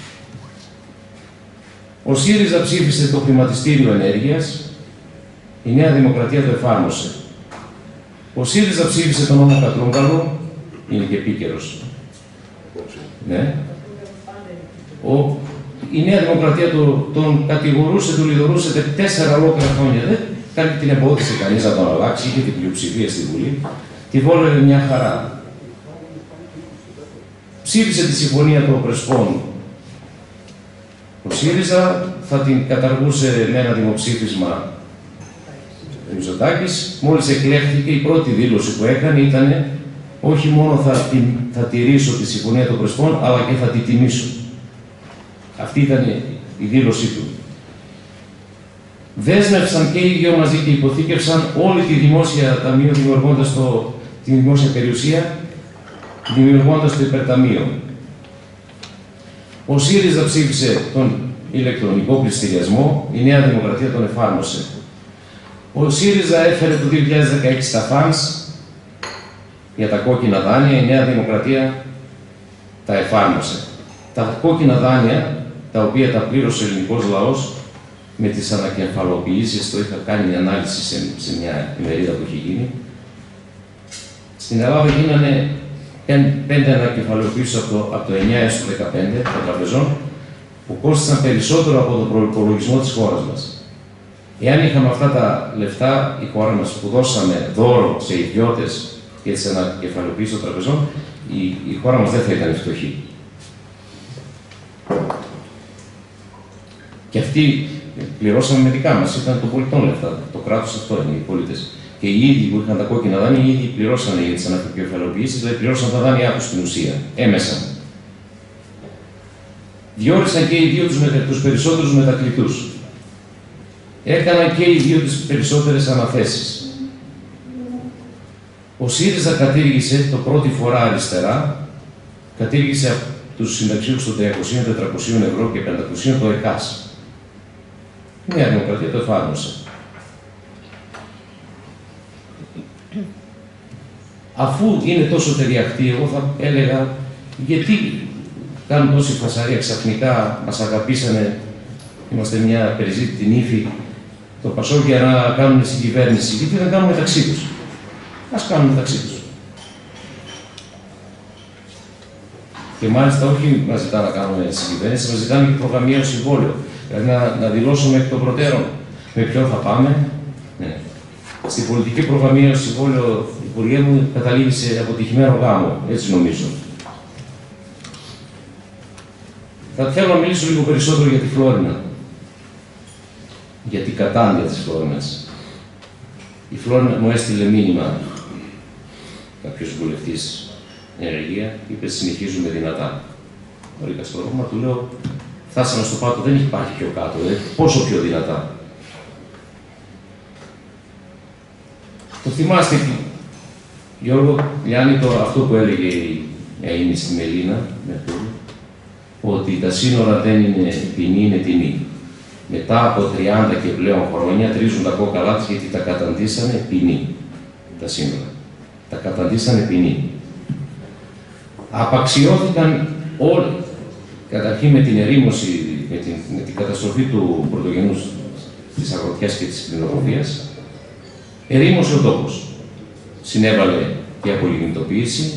Speaker 1: Ο ΣΥΡΙΖΑ ψήφισε το χρηματιστήριο ενέργειας, η Νέα Δημοκρατία το εφάρμοσε. Ο ΣΥΡΙΖΑ ψήφισε τον νόμο Κατρούγκαλο, είναι και επίκαιρος. Ναι. Ο, η Νέα Δημοκρατία το, τον κατηγορούσε, τον λιδωρούσε τέσσερα ολόκληρα χρόνια. Δεν κάνει την εμπόδισε κανείς να τον αλλάξει, είχε την πλειοψηφία στη Βουλή. Τη βόλευε μια χαρά. Ψήφισε τη συμφωνία των Πρεσπών ο ΣΥΡΙΖΑ, θα την καταργούσε με ένα δημοψήφισμα ο Μητσοτάκης. Μόλις εκλέχθηκε, η πρώτη δήλωση που έκανε ήταν όχι μόνο θα, την, θα τηρήσω τη Συμφωνία των Πρεσπών, αλλά και θα τη τιμήσω. Αυτή ήταν η δήλωσή του. Δέσμευσαν και οι δύο μαζί και υποθήκευσαν όλη τη δημόσια ταμείο, δημιουργώντας το, τη δημόσια περιουσία, δημιουργώντας το υπερταμείο. Ο ΣΥΡΙΖΑ ψήφισε τον ηλεκτρονικό πληστηριασμό, η Νέα Δημοκρατία τον εφάρμοσε. Ο ΣΥΡΙΖΑ έφερε το δύο χιλιάδες δεκαέξι τα φανς για τα κόκκινα δάνεια, η Νέα Δημοκρατία τα εφάρμοσε. Τα κόκκινα δάνεια, τα οποία τα πλήρωσε ο ελληνικός λαός με τις ανακεφαλοποιήσεις, το είχα κάνει μια ανάλυση σε, σε μια ημερίδα που είχε γίνει. Στην Ελλάδα γίνανε πέντε ανακεφαλοποιήσεις από το, από το εννιά έως το δεκαπέντε των τραπεζών, που κόστησαν περισσότερο από τον προϋπολογισμό της χώρας μας. Εάν είχαμε αυτά τα λεφτά, η χώρα μας που δώσαμε δώρο σε ιδιώτες για τις ανακεφαλοποιήσεις των τραπεζών, η, η χώρα μας δεν θα ήταν φτωχή. Και αυτοί πληρώσαμε με δικά μας, ήταν των πολιτών λεφτά. Το κράτος αυτό είναι, οι πολίτες. Και οι ίδιοι που είχαν τα κόκκινα δάνεια, οι ίδιοι πληρώσανε για τις ανακεφαλοποιήσεις, δηλαδή πληρώσαν τα δάνειά τους στην ουσία, έμεσα. Διόρισαν και οι δύο τους, τους περισσότερους μετακλητούς. Έκαναν και οι δύο τις περισσότερες αναθέσεις. Ο ΣΥΡΙΖΑ κατήργησε το πρώτη φορά αριστερά, κατήργησε τους συνταξιούχους των τριακοσίων, τετρακοσίων ευρώ και πεντακοσίων το ΕΚΑΣ. Η Νέα Δημοκρατία το εφάρμοσε. Αφού είναι τόσο ταιριαχτή, εγώ θα έλεγα γιατί κάνουν τόση φασαρία ξαφνικά, μας αγαπήσανε, είμαστε μια περιζήτητη νύφη, το Πασόκ για να κάνουν συγκυβέρνηση. Γιατί δεν κάνουν μεταξύ τους. Ας κάνουν μεταξύ τους. Και μάλιστα όχι μας ζητάνε να κάνουμε συγκυβέρνηση, μας ζητάνε και προγραμμιαίο συμβόλαιο. Δηλαδή να, να δηλώσουμε εκ των προτέρων με ποιον θα πάμε. Ναι. Στην πολιτική προγραμμιαίο συμβόλαιο, η Υπουργέ μου καταλήγει σε αποτυχημένο γάμο, έτσι νομίζω. Θα θέλω να μιλήσω λίγο περισσότερο για τη Φλόρινα. Για την κατάντια της Φλόρινας. Η Φλόρινα μου έστειλε μήνυμα, κάποιος βουλευτής ενεργεία, είπε συνεχίζουμε δυνατά. Βρήκα στο ρόγμα, του λέω, φτάσαμε στο πάτο, δεν υπάρχει πιο κάτω, ε. Πόσο πιο δυνατά. Το θυμάστε, Γιώργο, Γιάννη, το, αυτό που έλεγε η Αΐνη στη Μελίνα, ότι τα σύνορα δεν είναι ποινή, είναι τιμή. Μετά από τριάντα και πλέον χρόνια τρίζουν τα κόκαλά της γιατί τα καταντήσανε ποινή, τα σύνορα. Τα καταντήσανε ποινή. Απαξιώθηκαν όλοι, καταρχήν με την ερήμωση, με την, με την καταστροφή του πρωτογενούς της αγροτιάς και της κτηνοτροφίας, ερήμωσε ο τόπος. Συνέβαλε και απολιγνητοποίηση,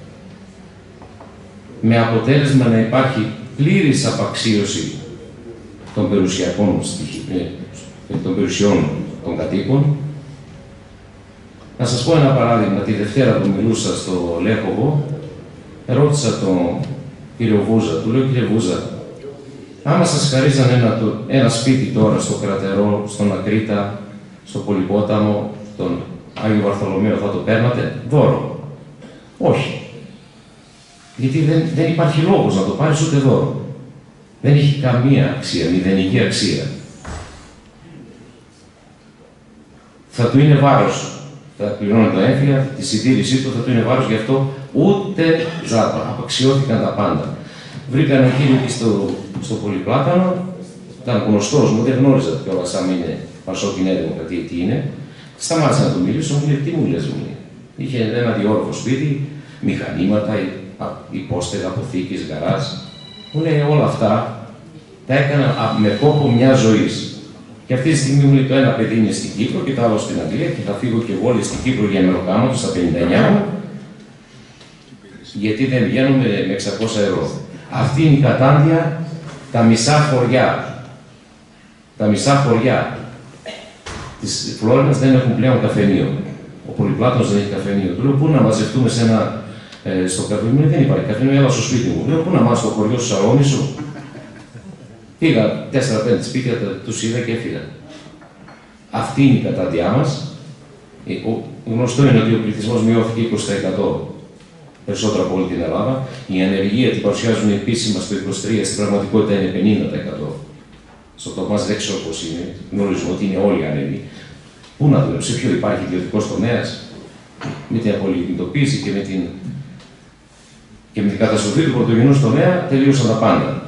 Speaker 1: με αποτέλεσμα να υπάρχει πλήρης απαξίωση των περιουσιακών των περιουσιών των κατοίκων. Να σας πω ένα παράδειγμα. Τη Δευτέρα που μιλούσα στο Λέχοβο, ρώτησα τον κύριο Βούζα, του λέω κύριε Βούζα, άμα σας χαρίζαν ένα, ένα σπίτι τώρα στο Κρατερό, στον Ακρίτα, στο Πολυπόταμο, στον Άγιο Βαρθολομαίο, θα το παίρνατε δώρο? Όχι. Γιατί δεν, δεν υπάρχει λόγος να το πάρεις ούτε δώρο. Δεν έχει καμία αξία, μηδενική αξία. Θα του είναι βάρος. Θα πληρώνει το έμφυα, τη συντήρησή του θα του είναι βάρος, γι' αυτό ούτε ζάπα. Απαξιώθηκαν τα πάντα. Βρήκαν εκείνη εκεί στο, στο Πολυπλάτανο, ήταν γνωστός μου, δεν γνώριζα κιόλας αν είναι Πασόκ η Νέα Δημοκρατία τι είναι. Σταμάτησα να του μιλήσω, μου λέει τι μου λες, μου λέει. Είχε ένα διόρροφο σπίτι, μηχανήματα, υπόστεγα, αποθήκης, γκαράζ. Μου λέει όλα αυτά τα έκανα με κόπο μια ζωή. Και αυτή τη στιγμή μου λέει το ένα παιδί είναι στην Κύπρο και το άλλο στην Αγγλία και θα φύγω και εγώ όλοι στην Κύπρο για μεροκάματο στα πενήντα εννιά μου, γιατί δεν βγαίνω με, με εξακόσια ευρώ. Αυτή είναι η κατάντια, τα μισά χωριά. Τα μισά χωριά της Φλόρινας δεν έχουν πλέον καφενείο. Ο Πολυπλάτωνος δεν έχει καφενείο. Του λέω πού να μαζευτούμε σε ένα, ε, στο καφενείο, δεν υπάρχει καφενείο, έλα στο σπίτι μου. Λέω πού να μάθω στο χωριό σου Σαρώνησο. Πήγα τέσσερα πέντε σπίτια, τους είδα και έφυγα. Αυτή είναι η κατάντιά μας. Γνωστό είναι ότι ο πληθυσμός μειώθηκε είκοσι τοις εκατό περισσότερο από όλη την Ελλάδα. Η ανεργία την παρουσιάζουν επίσημα στο είκοσι τρία, στην πραγματικότητα είναι πενήντα τοις εκατό. Στο τομάς δεν ξέρω πώς είναι, γνωρίζουμε ότι είναι όλοι άνεργοι. Πού να δούμε, σε ποιο υπάρχει ιδιωτικός τομέας, με την απολιγνητοποίηση και με την, και με την καταστροφή του πρωτογενούς τομέα τελείωσαν τα πάντα.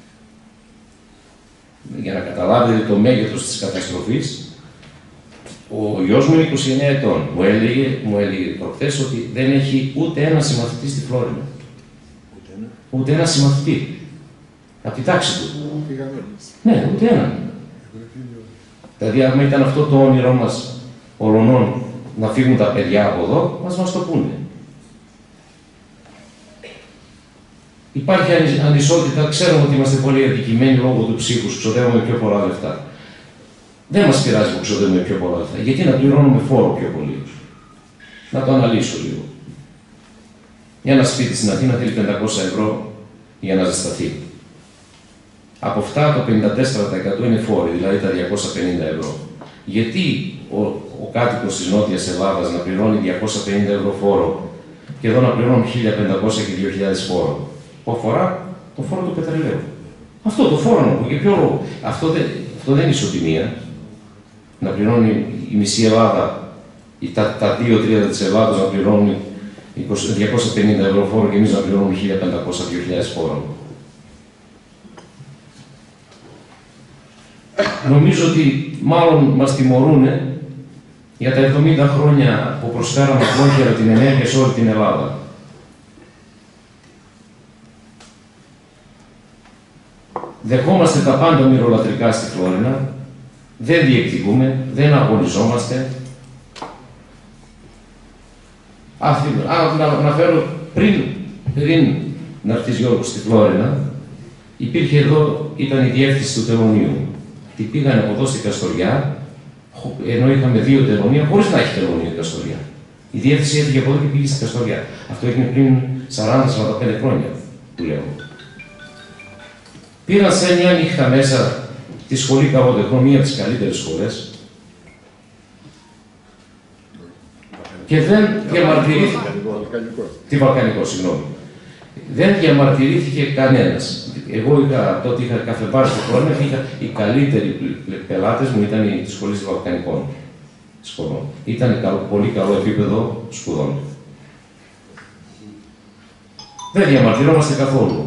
Speaker 1: Για να καταλάβετε το μέγεθος της καταστροφής, ο γιος μου είναι είκοσι εννέα ετών. Μου έλεγε, μου έλεγε προχθές ότι δεν έχει ούτε ένα συμμαθητή στη Φλόρινα. Ούτε ένα. Ούτε ένα συμμαθητή. Από τη τάξη του. Ναι, ούτε ένα. Δηλαδή, αν ήταν αυτό το όνειρό μας ολονών να φύγουν τα παιδιά από εδώ, μας μας το πούνε. Υπάρχει ανισότητα, ξέρουμε ότι είμαστε πολύ αδικημένοι λόγω του ψύχους, ξοδεύουμε πιο πολλά λεφτά. Δεν μας πειράζει που ξοδεύουμε πιο πολλά λεφτά. Γιατί να πληρώνουμε φόρο πιο πολύ. Να το αναλύσω λίγο. Για ένα σπίτι στην Αθήνα θέλει πεντακόσια ευρώ για να ζεσταθεί. Από αυτά το πενήντα τέσσερα τοις εκατό είναι φόροι, δηλαδή τα διακόσια πενήντα ευρώ. Γιατί ο, ο κάτοικος της Νότιας Ελλάδας να πληρώνει διακόσια πενήντα ευρώ φόρο και εδώ να πληρώνει χίλια πεντακόσια και δύο χιλιάδες φόρο, που αφορά το φόρο του πετρελαίου. Αυτό το φόρο να πω, για ποιο λόγο. Αυτό δεν, αυτό δεν είναι ισοτιμία. Να πληρώνει η μισή Ελλάδα, ή τα, τα δύο τρίτα της Ελλάδας να πληρώνει διακόσια πενήντα ευρώ φόρο και εμείς να πληρώνουμε χίλια πεντακόσια με δύο χιλιάδες φόρο. Νομίζω ότι μάλλον μας τιμωρούν για τα εβδομήντα χρόνια που προσφέραμε πρόχειρα την ενέργεια σε όλη την Ελλάδα. Δεχόμαστε τα πάντα μυρολατρικά στη Φλόρινα, δεν διεκδικούμε, δεν αγωνιζόμαστε. Να αναφέρω πριν, πριν να έρθεις Γιώργο στη Φλόρινα, υπήρχε εδώ, ήταν η διεύθυνση του τελωνίου. Τι πήγανε από εδώ στην Καστοριά, ενώ είχαμε δύο τελωνία, χωρίς να έχει τελωνίο η Καστοριά. Η διεύθυνση έφυγε από εδώ και πήγε στην Καστοριά. Αυτό έγινε πριν σαράντα με σαράντα πέντε χρόνια, που λέω. Πήραν σε μια νύχτα μέσα τη σχολή Καβοντεχνών, μία από τις καλύτερες σχολές, και δεν διαμαρτυρήθηκε. Τι βαλκανικό, συγγνώμη. Δεν διαμαρτυρήθηκε κανένας. Εγώ είχα, τότε είχα καφεμπάρ στο χρόνο και είχα οι καλύτεροι πελάτες μου ήταν οι της σχολής Βαλκανικών σχολών. Ήταν καλό, πολύ καλό επίπεδο σπουδών. Δεν διαμαρτυρόμαστε καθόλου.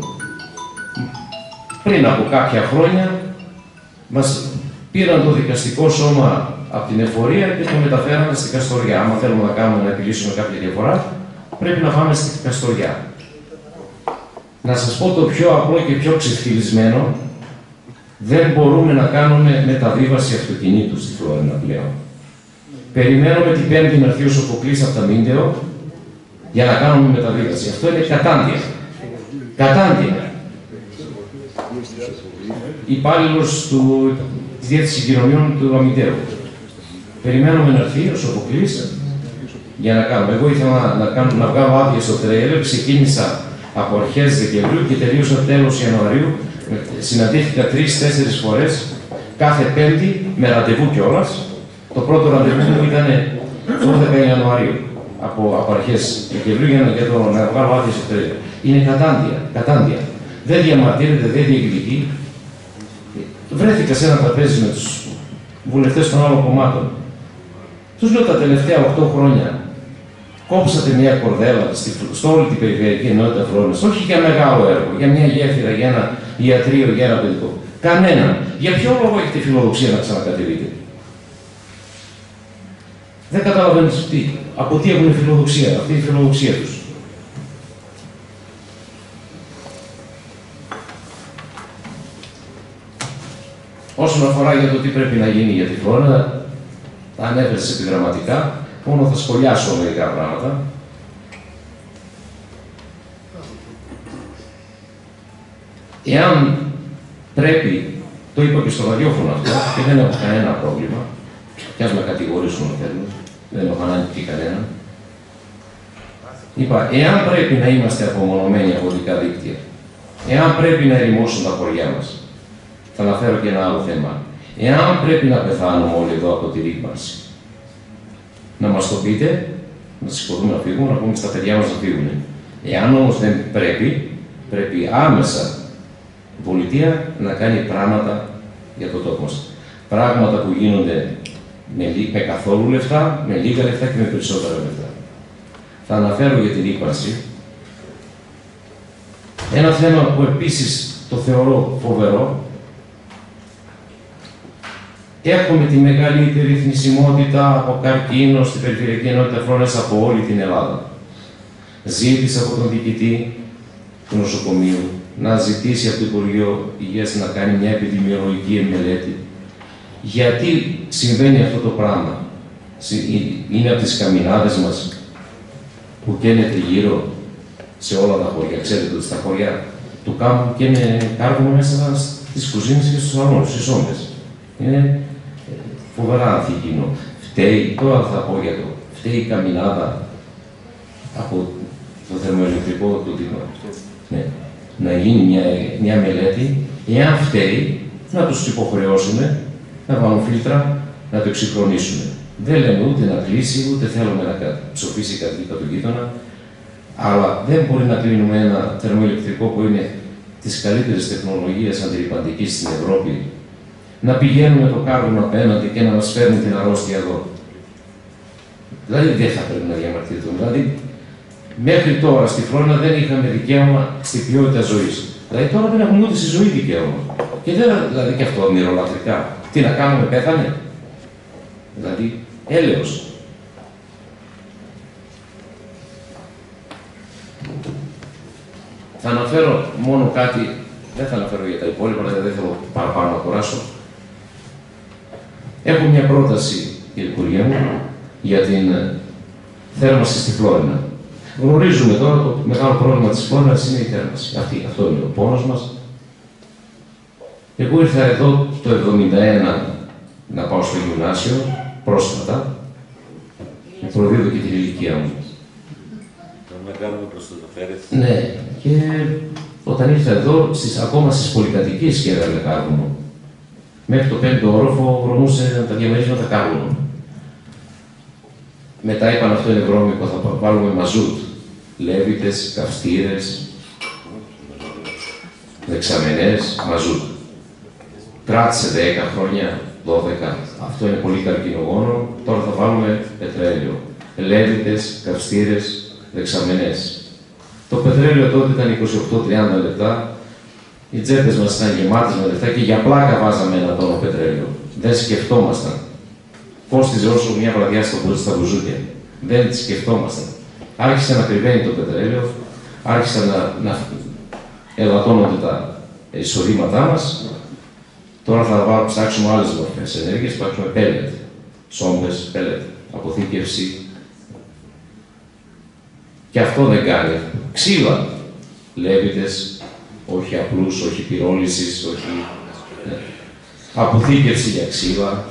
Speaker 1: Πριν από κάποια χρόνια μας πήραν το δικαστικό σώμα από την εφορία και το μεταφέρανε στην Καστοριά. Άμα θέλουμε να κάνουμε να επιλύσουμε κάποια διαφορά, πρέπει να πάμε στην Καστοριά. Να σας πω το πιο απλό και πιο ξεφτυλισμένο, δεν μπορούμε να κάνουμε μεταβίβαση αυτοκινήτου στη Φλόρινα πλέον. Περιμένουμε την Πέμπτη να έρθει ο Σοφοκλής από τα Μίντεο για να κάνουμε μεταβίβαση. Αυτό είναι κατάντια. Κατάντια. Υπάλληλος του της Διεύθυνσης Συγκοινωνιών του Αμυντέου. Περιμένουμε να έρθει ο Σοφοκλής για να κάνουμε. Εγώ ήθελα να, να, κάνω, να βγάλω άδεια στο τρέιλερ, ξεκίνησα από αρχές Δεκεμβρίου και τελείωσα τέλος Ιανουαρίου. Συναντήθηκα τρεις-τέσσερις φορές, κάθε Πέμπτη, με ραντεβού κιόλας. Το πρώτο ραντεβού μου ήταν δώδεκα Ιανουαρίου, από, από αρχές Δεκεμβρίου, για να, για το, να βγάλω άδεια στο τρέιλερ. Είναι κατάντια, κατάντια. Δεν διαμαρτύρεται, δεν διεκδικεί. Βρέθηκα σε ένα τραπέζι με τους βουλευτές των άλλων κομμάτων. Τους λέω τα τελευταία οκτώ χρόνια, κόψατε μια κορδέλα στο όλη την περιφερειακή ενότητα Φλόρινας, όχι για μεγάλο έργο, για μια γέφυρα, για ένα ιατρείο, για ένα παιδικό. Κανέναν. Για ποιο λόγο έχετε φιλοδοξία να ξανακατεβείτε? Δεν καταλαβαίνεις τι, από τι έχουν φιλοδοξία, αυτή η φιλοδοξία τους. Όσον αφορά για το τι πρέπει να γίνει για τη Φλόρινα, τα ανέφερες επιγραμματικά, μόνο θα σχολιάσω μερικά πράγματα. Εάν πρέπει, το είπα και στο ραδιόφωνο αυτό, και δεν έχω κανένα πρόβλημα, κι ας με κατηγορήσουν να θέλουν, δεν έχω ανάγκη κανέναν. Είπα, εάν πρέπει να είμαστε απομονωμένοι από οδικά δίκτυα, εάν πρέπει να ερημώσουν τα χωριά μας, θα αναφέρω και ένα άλλο θέμα. Εάν πρέπει να πεθάνουμε όλοι εδώ από τη ρήγμανση, να μας το πείτε, να σηκωθούμε να φύγουμε, να πούμε στα παιδιά μας να φύγουν. Εάν όμως δεν πρέπει, πρέπει άμεσα η πολιτεία να κάνει πράγματα για το τόπο μας. Πράγματα που γίνονται με, με καθόλου λεφτά, με λίγα λεφτά και με περισσότερα λεφτά. Θα αναφέρω για την ρήγμανση ένα θέμα που επίσης το θεωρώ φοβερό. Έχουμε τη μεγαλύτερη θνησιμότητα από καρκίνο στην περιφερειακή ενότητα Φλόρενας από όλη την Ελλάδα. Ζήτησα από τον διοικητή του νοσοκομείου να ζητήσει από το Υπουργείο Υγείας να κάνει μια επιδημιολογική μελέτη. Γιατί συμβαίνει αυτό το πράγμα. Είναι από τις καμινάδες μας που καίνε τριγύρω σε όλα τα χωριά. Ξέρετε ότι στα χωριά του κάμπου καίνε κάρβουνο μέσα στις κουζίνες και στους σαλόνους, στις όντες. Είναι φοβερά ανθυγιεινό. Φταίει, τώρα θα πω για το, φταίει η καμινάδα από το θερμοελεκτρικό του τύπου. Ναι. Να γίνει μια, μια μελέτη, εάν φταίει, να τους υποχρεώσουν να βάλουν φίλτρα, να το εξυγχρονίσουν. Δεν λέμε ούτε να κλείσει, ούτε θέλουμε να ψοφήσει η καρδίκα του γείτονα, αλλά δεν μπορεί να κλείνουμε ένα θερμοελεκτρικό που είναι της καλύτερης τεχνολογίας αντιρρυπαντικής στην Ευρώπη, να πηγαίνουμε το κάρβουνο απέναντι και να μας φέρνει την αρρώστια εδώ. Δηλαδή δεν θα πρέπει να διαμαρτυρηθούμε. Δηλαδή, μέχρι τώρα στη Φλόρινα δεν είχαμε δικαίωμα στην ποιότητα ζωής. Δηλαδή τώρα δεν έχουμε ούτε στη ζωή δικαίωμα. Και δεν δηλαδή και αυτό μυρολατρικά. Τι να κάνουμε, πέθανε. Δηλαδή, έλεος. Θα αναφέρω μόνο κάτι, δεν θα αναφέρω για τα υπόλοιπα, δηλαδή δεν θέλω παραπάνω να κουράσω. Έχω μια πρόταση, κύριε Υπουργέ μου, για την θέρμανση στη Φλόρινα. Γνωρίζουμε τώρα το μεγάλο πρόβλημα της Φλόρινας είναι η θέρμανση. Αυτή, αυτό είναι ο πόνος μας. Εγώ ήρθα εδώ το εβδομήντα ένα να πάω στο γυμνάσιο, πρόσφατα, και προδίδω και την ηλικία μου.
Speaker 4: Να κάνουμε προς το φέρες.
Speaker 1: Ναι, και όταν ήρθα εδώ, στις, ακόμα στις πολυκατοικίες καίγανε κάρβουνο. Μέχρι το πέμπτο όροφο βρωμούσε τα διαμερίσματα κάρβουνο. Μετά είπαν αυτό είναι βρώμικο, θα βάλουμε μαζούτ. Λέβητες, καυστήρες, δεξαμενές, μαζούτ. Κράτησε δέκα χρόνια, δώδεκα. Αυτό είναι πολύ καρκινογόνο. Τώρα θα βάλουμε πετρέλαιο. Λέβητες, καυστήρες, δεξαμενές. Το πετρέλαιο τότε ήταν είκοσι οκτώ με τριάντα λεπτά. Οι τσέπες μας ήταν γεμάτες με λεφτά και για πλάκα βάζαμε ένα τόνο πετρέλαιο. Δεν σκεφτόμασταν. Κόστιζε όσο μια βραδιά στα μπουζούκια. Δεν σκεφτόμασταν. Άρχισε να κρυβαίνει το πετρέλαιο, άρχισαν να, να ελαττώνονται τα εισοδήματά μας. Τώρα θα βάλουμε, ψάξουμε άλλες μορφές ενέργειας, ψάξουμε πέλετ, σόμπες, πέλετ, αποθήκευση. Και αυτό δεν κάνει. Ξύλα, λέβητες, όχι απλούς, όχι πυρόλυσης, όχι... Ναι. Αποθήκευση για ξύλα.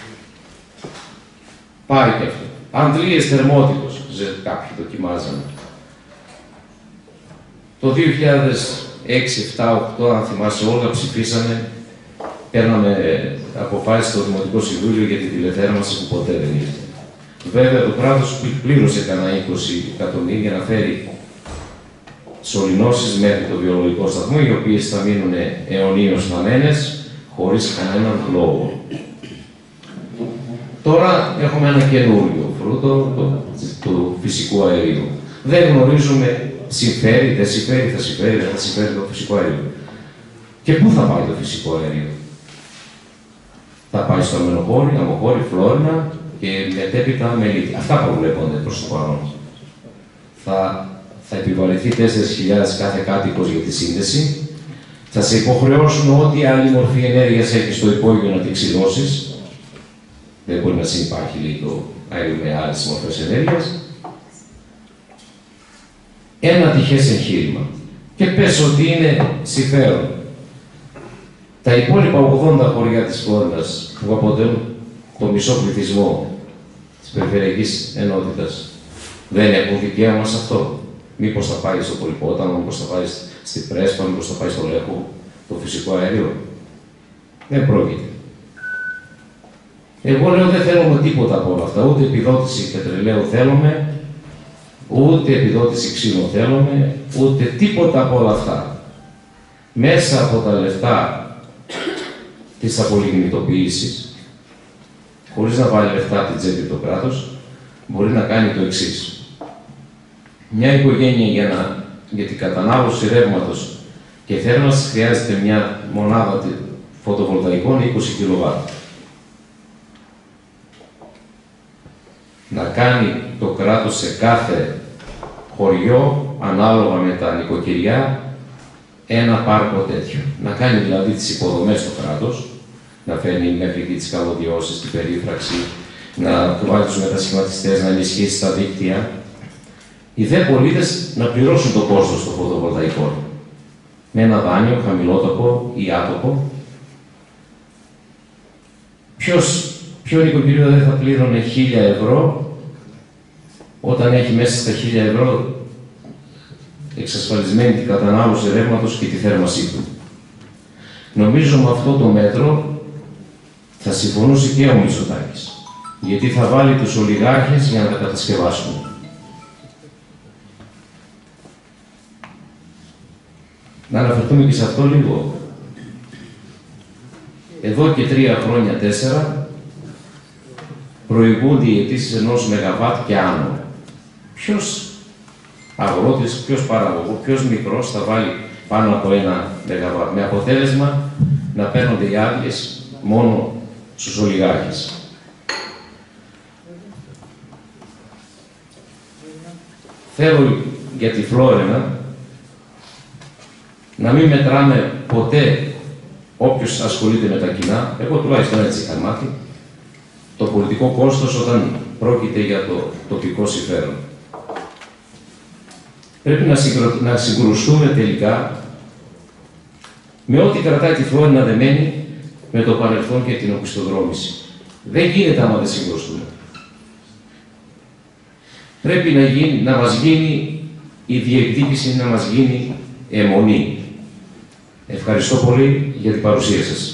Speaker 1: Πάει και αυτό. Αντλίες θερμότυπος, κάποιοι δοκιμάζανε. Το δύο χιλιάδες έξι, επτά, οκτώ, αν θυμάσαι, όλα ψηφίσαμε, παίρναμε αποφάσεις στο Δημοτικό Συμβούλιο για την τηλεθέρμανση που ποτέ δεν ήρθε. Βέβαια, το κράτος πλήρωσε κανένα είκοσι εκατομμύρια να φέρει σωληνώσεις μέχρι το βιολογικό σταθμό, οι οποίες θα μείνουν αιωνίως θαμμένες, χωρίς κανέναν λόγο. Τώρα έχουμε ένα καινούριο φρούτο του φυσικού αερίου. Δεν γνωρίζουμε συμφέρει, δεν συμφέρει, θα συμφέρει, δεν θα συμφέρει το φυσικό αέριο. Και πού θα πάει το φυσικό αέριο? Θα πάει στο Αμενοχώρι, Αμοχώρι, Φλόρινα και μετέπειτα Μελίτη. Αυτά προβλέπονται προς το παρόν. Θα, θα επιβαρυνθεί τέσσερις χιλιάδες κάθε κάτοικος για τη σύνδεση. Θα σε υποχρεώσουν ό,τι άλλη μορφή ενέργειας έχει στο υπόγειο να την ξυλώσεις. Δεν μπορεί να συνυπάρχει λέει, το αέριο με άλλες μορφές ενέργειας. Ένα τυχές εγχείρημα. Και πες ότι είναι συμφέρον. Τα υπόλοιπα ογδόντα χωριά της Φλόρινας που αποτελούν το μισό πληθυσμό της περιφερειακής ενότητας δεν έχουν δικαίωμα σε αυτό. Μήπως θα πάει στο Πολυπόταμο, μήπως θα πάει στην Πρέσπα, μήπως θα πάει στο Λέχο το φυσικό αέριο. Δεν πρόκειται. Εγώ λέω δεν θέλουμε τίποτα από όλα αυτά. Ούτε επιδότηση πετρελαίου θέλουμε, ούτε επιδότηση ξύλου θέλουμε, ούτε τίποτα από όλα αυτά. Μέσα από τα λεφτά της απολιγνητοποίησης, χωρίς να βάλει λεφτά από την τσέπη το κράτος, μπορεί να κάνει το εξής. Μια οικογένεια για, να, για την κατανάλωση ρεύματος και θέρμανσης χρειάζεται μια μονάδα φωτοβολταϊκών είκοσι κιλοβάτ. Να κάνει το κράτος σε κάθε χωριό, ανάλογα με τα νοικοκυριά, ένα πάρκο τέτοιο. Να κάνει δηλαδή τις υποδομές στο κράτος, να φέρνει μέχρι εκεί τις καλωδιώσεις, την περίφραξη, να βάλει τους μετασχηματιστές, να ενισχύσει τα δίκτυα. Οι δε πολίτες να πληρώσουν το κόστος των φωτοβολταϊκών. Με ένα δάνειο, χαμηλότοπο ή άτοπο. Ποιος, ποιο νοικοκυριό δεν θα πλήρωνε χίλια ευρώ όταν έχει μέσα στα χίλια ευρώ εξασφαλισμένη την κατανάλωση ρεύματος και τη θέρμασή του. Νομίζω με αυτό το μέτρο θα συμφωνούσε και ο Μητσοτάκης, γιατί θα βάλει τους ολιγάρχες για να τα κατασκευάσουν. Να αναφερθούμε και σε αυτό λίγο. Εδώ και τρία χρόνια, τέσσερα, προηγούνται οι αιτήσεις ενός μεγαβάτ και άνω. Ποιος αγρότης, ποιος παραγωγός, ποιος μικρός θα βάλει πάνω από ένα μεγαβάτ, με αποτέλεσμα να παίρνονται οι άδειες μόνο στους ολιγάρχες. Θέλω για τη Φλόρινα να μην μετράμε ποτέ όποιος ασχολείται με τα κοινά, εγώ τουλάχιστον έτσι είχα μάθει, το πολιτικό κόστος όταν πρόκειται για το τοπικό συμφέρον. Πρέπει να, συγκρο... να συγκρουστούμε τελικά με ό,τι κρατάει τη Φλόρινα δεμένη με το παρελθόν και την οπισθοδρόμηση. Δεν γίνεται άμα δεν συγκρουστούμε. Πρέπει να, γίνει, να μας γίνει η διεκδίκηση, να μας γίνει αιμονή. Ευχαριστώ πολύ για την παρουσία σας.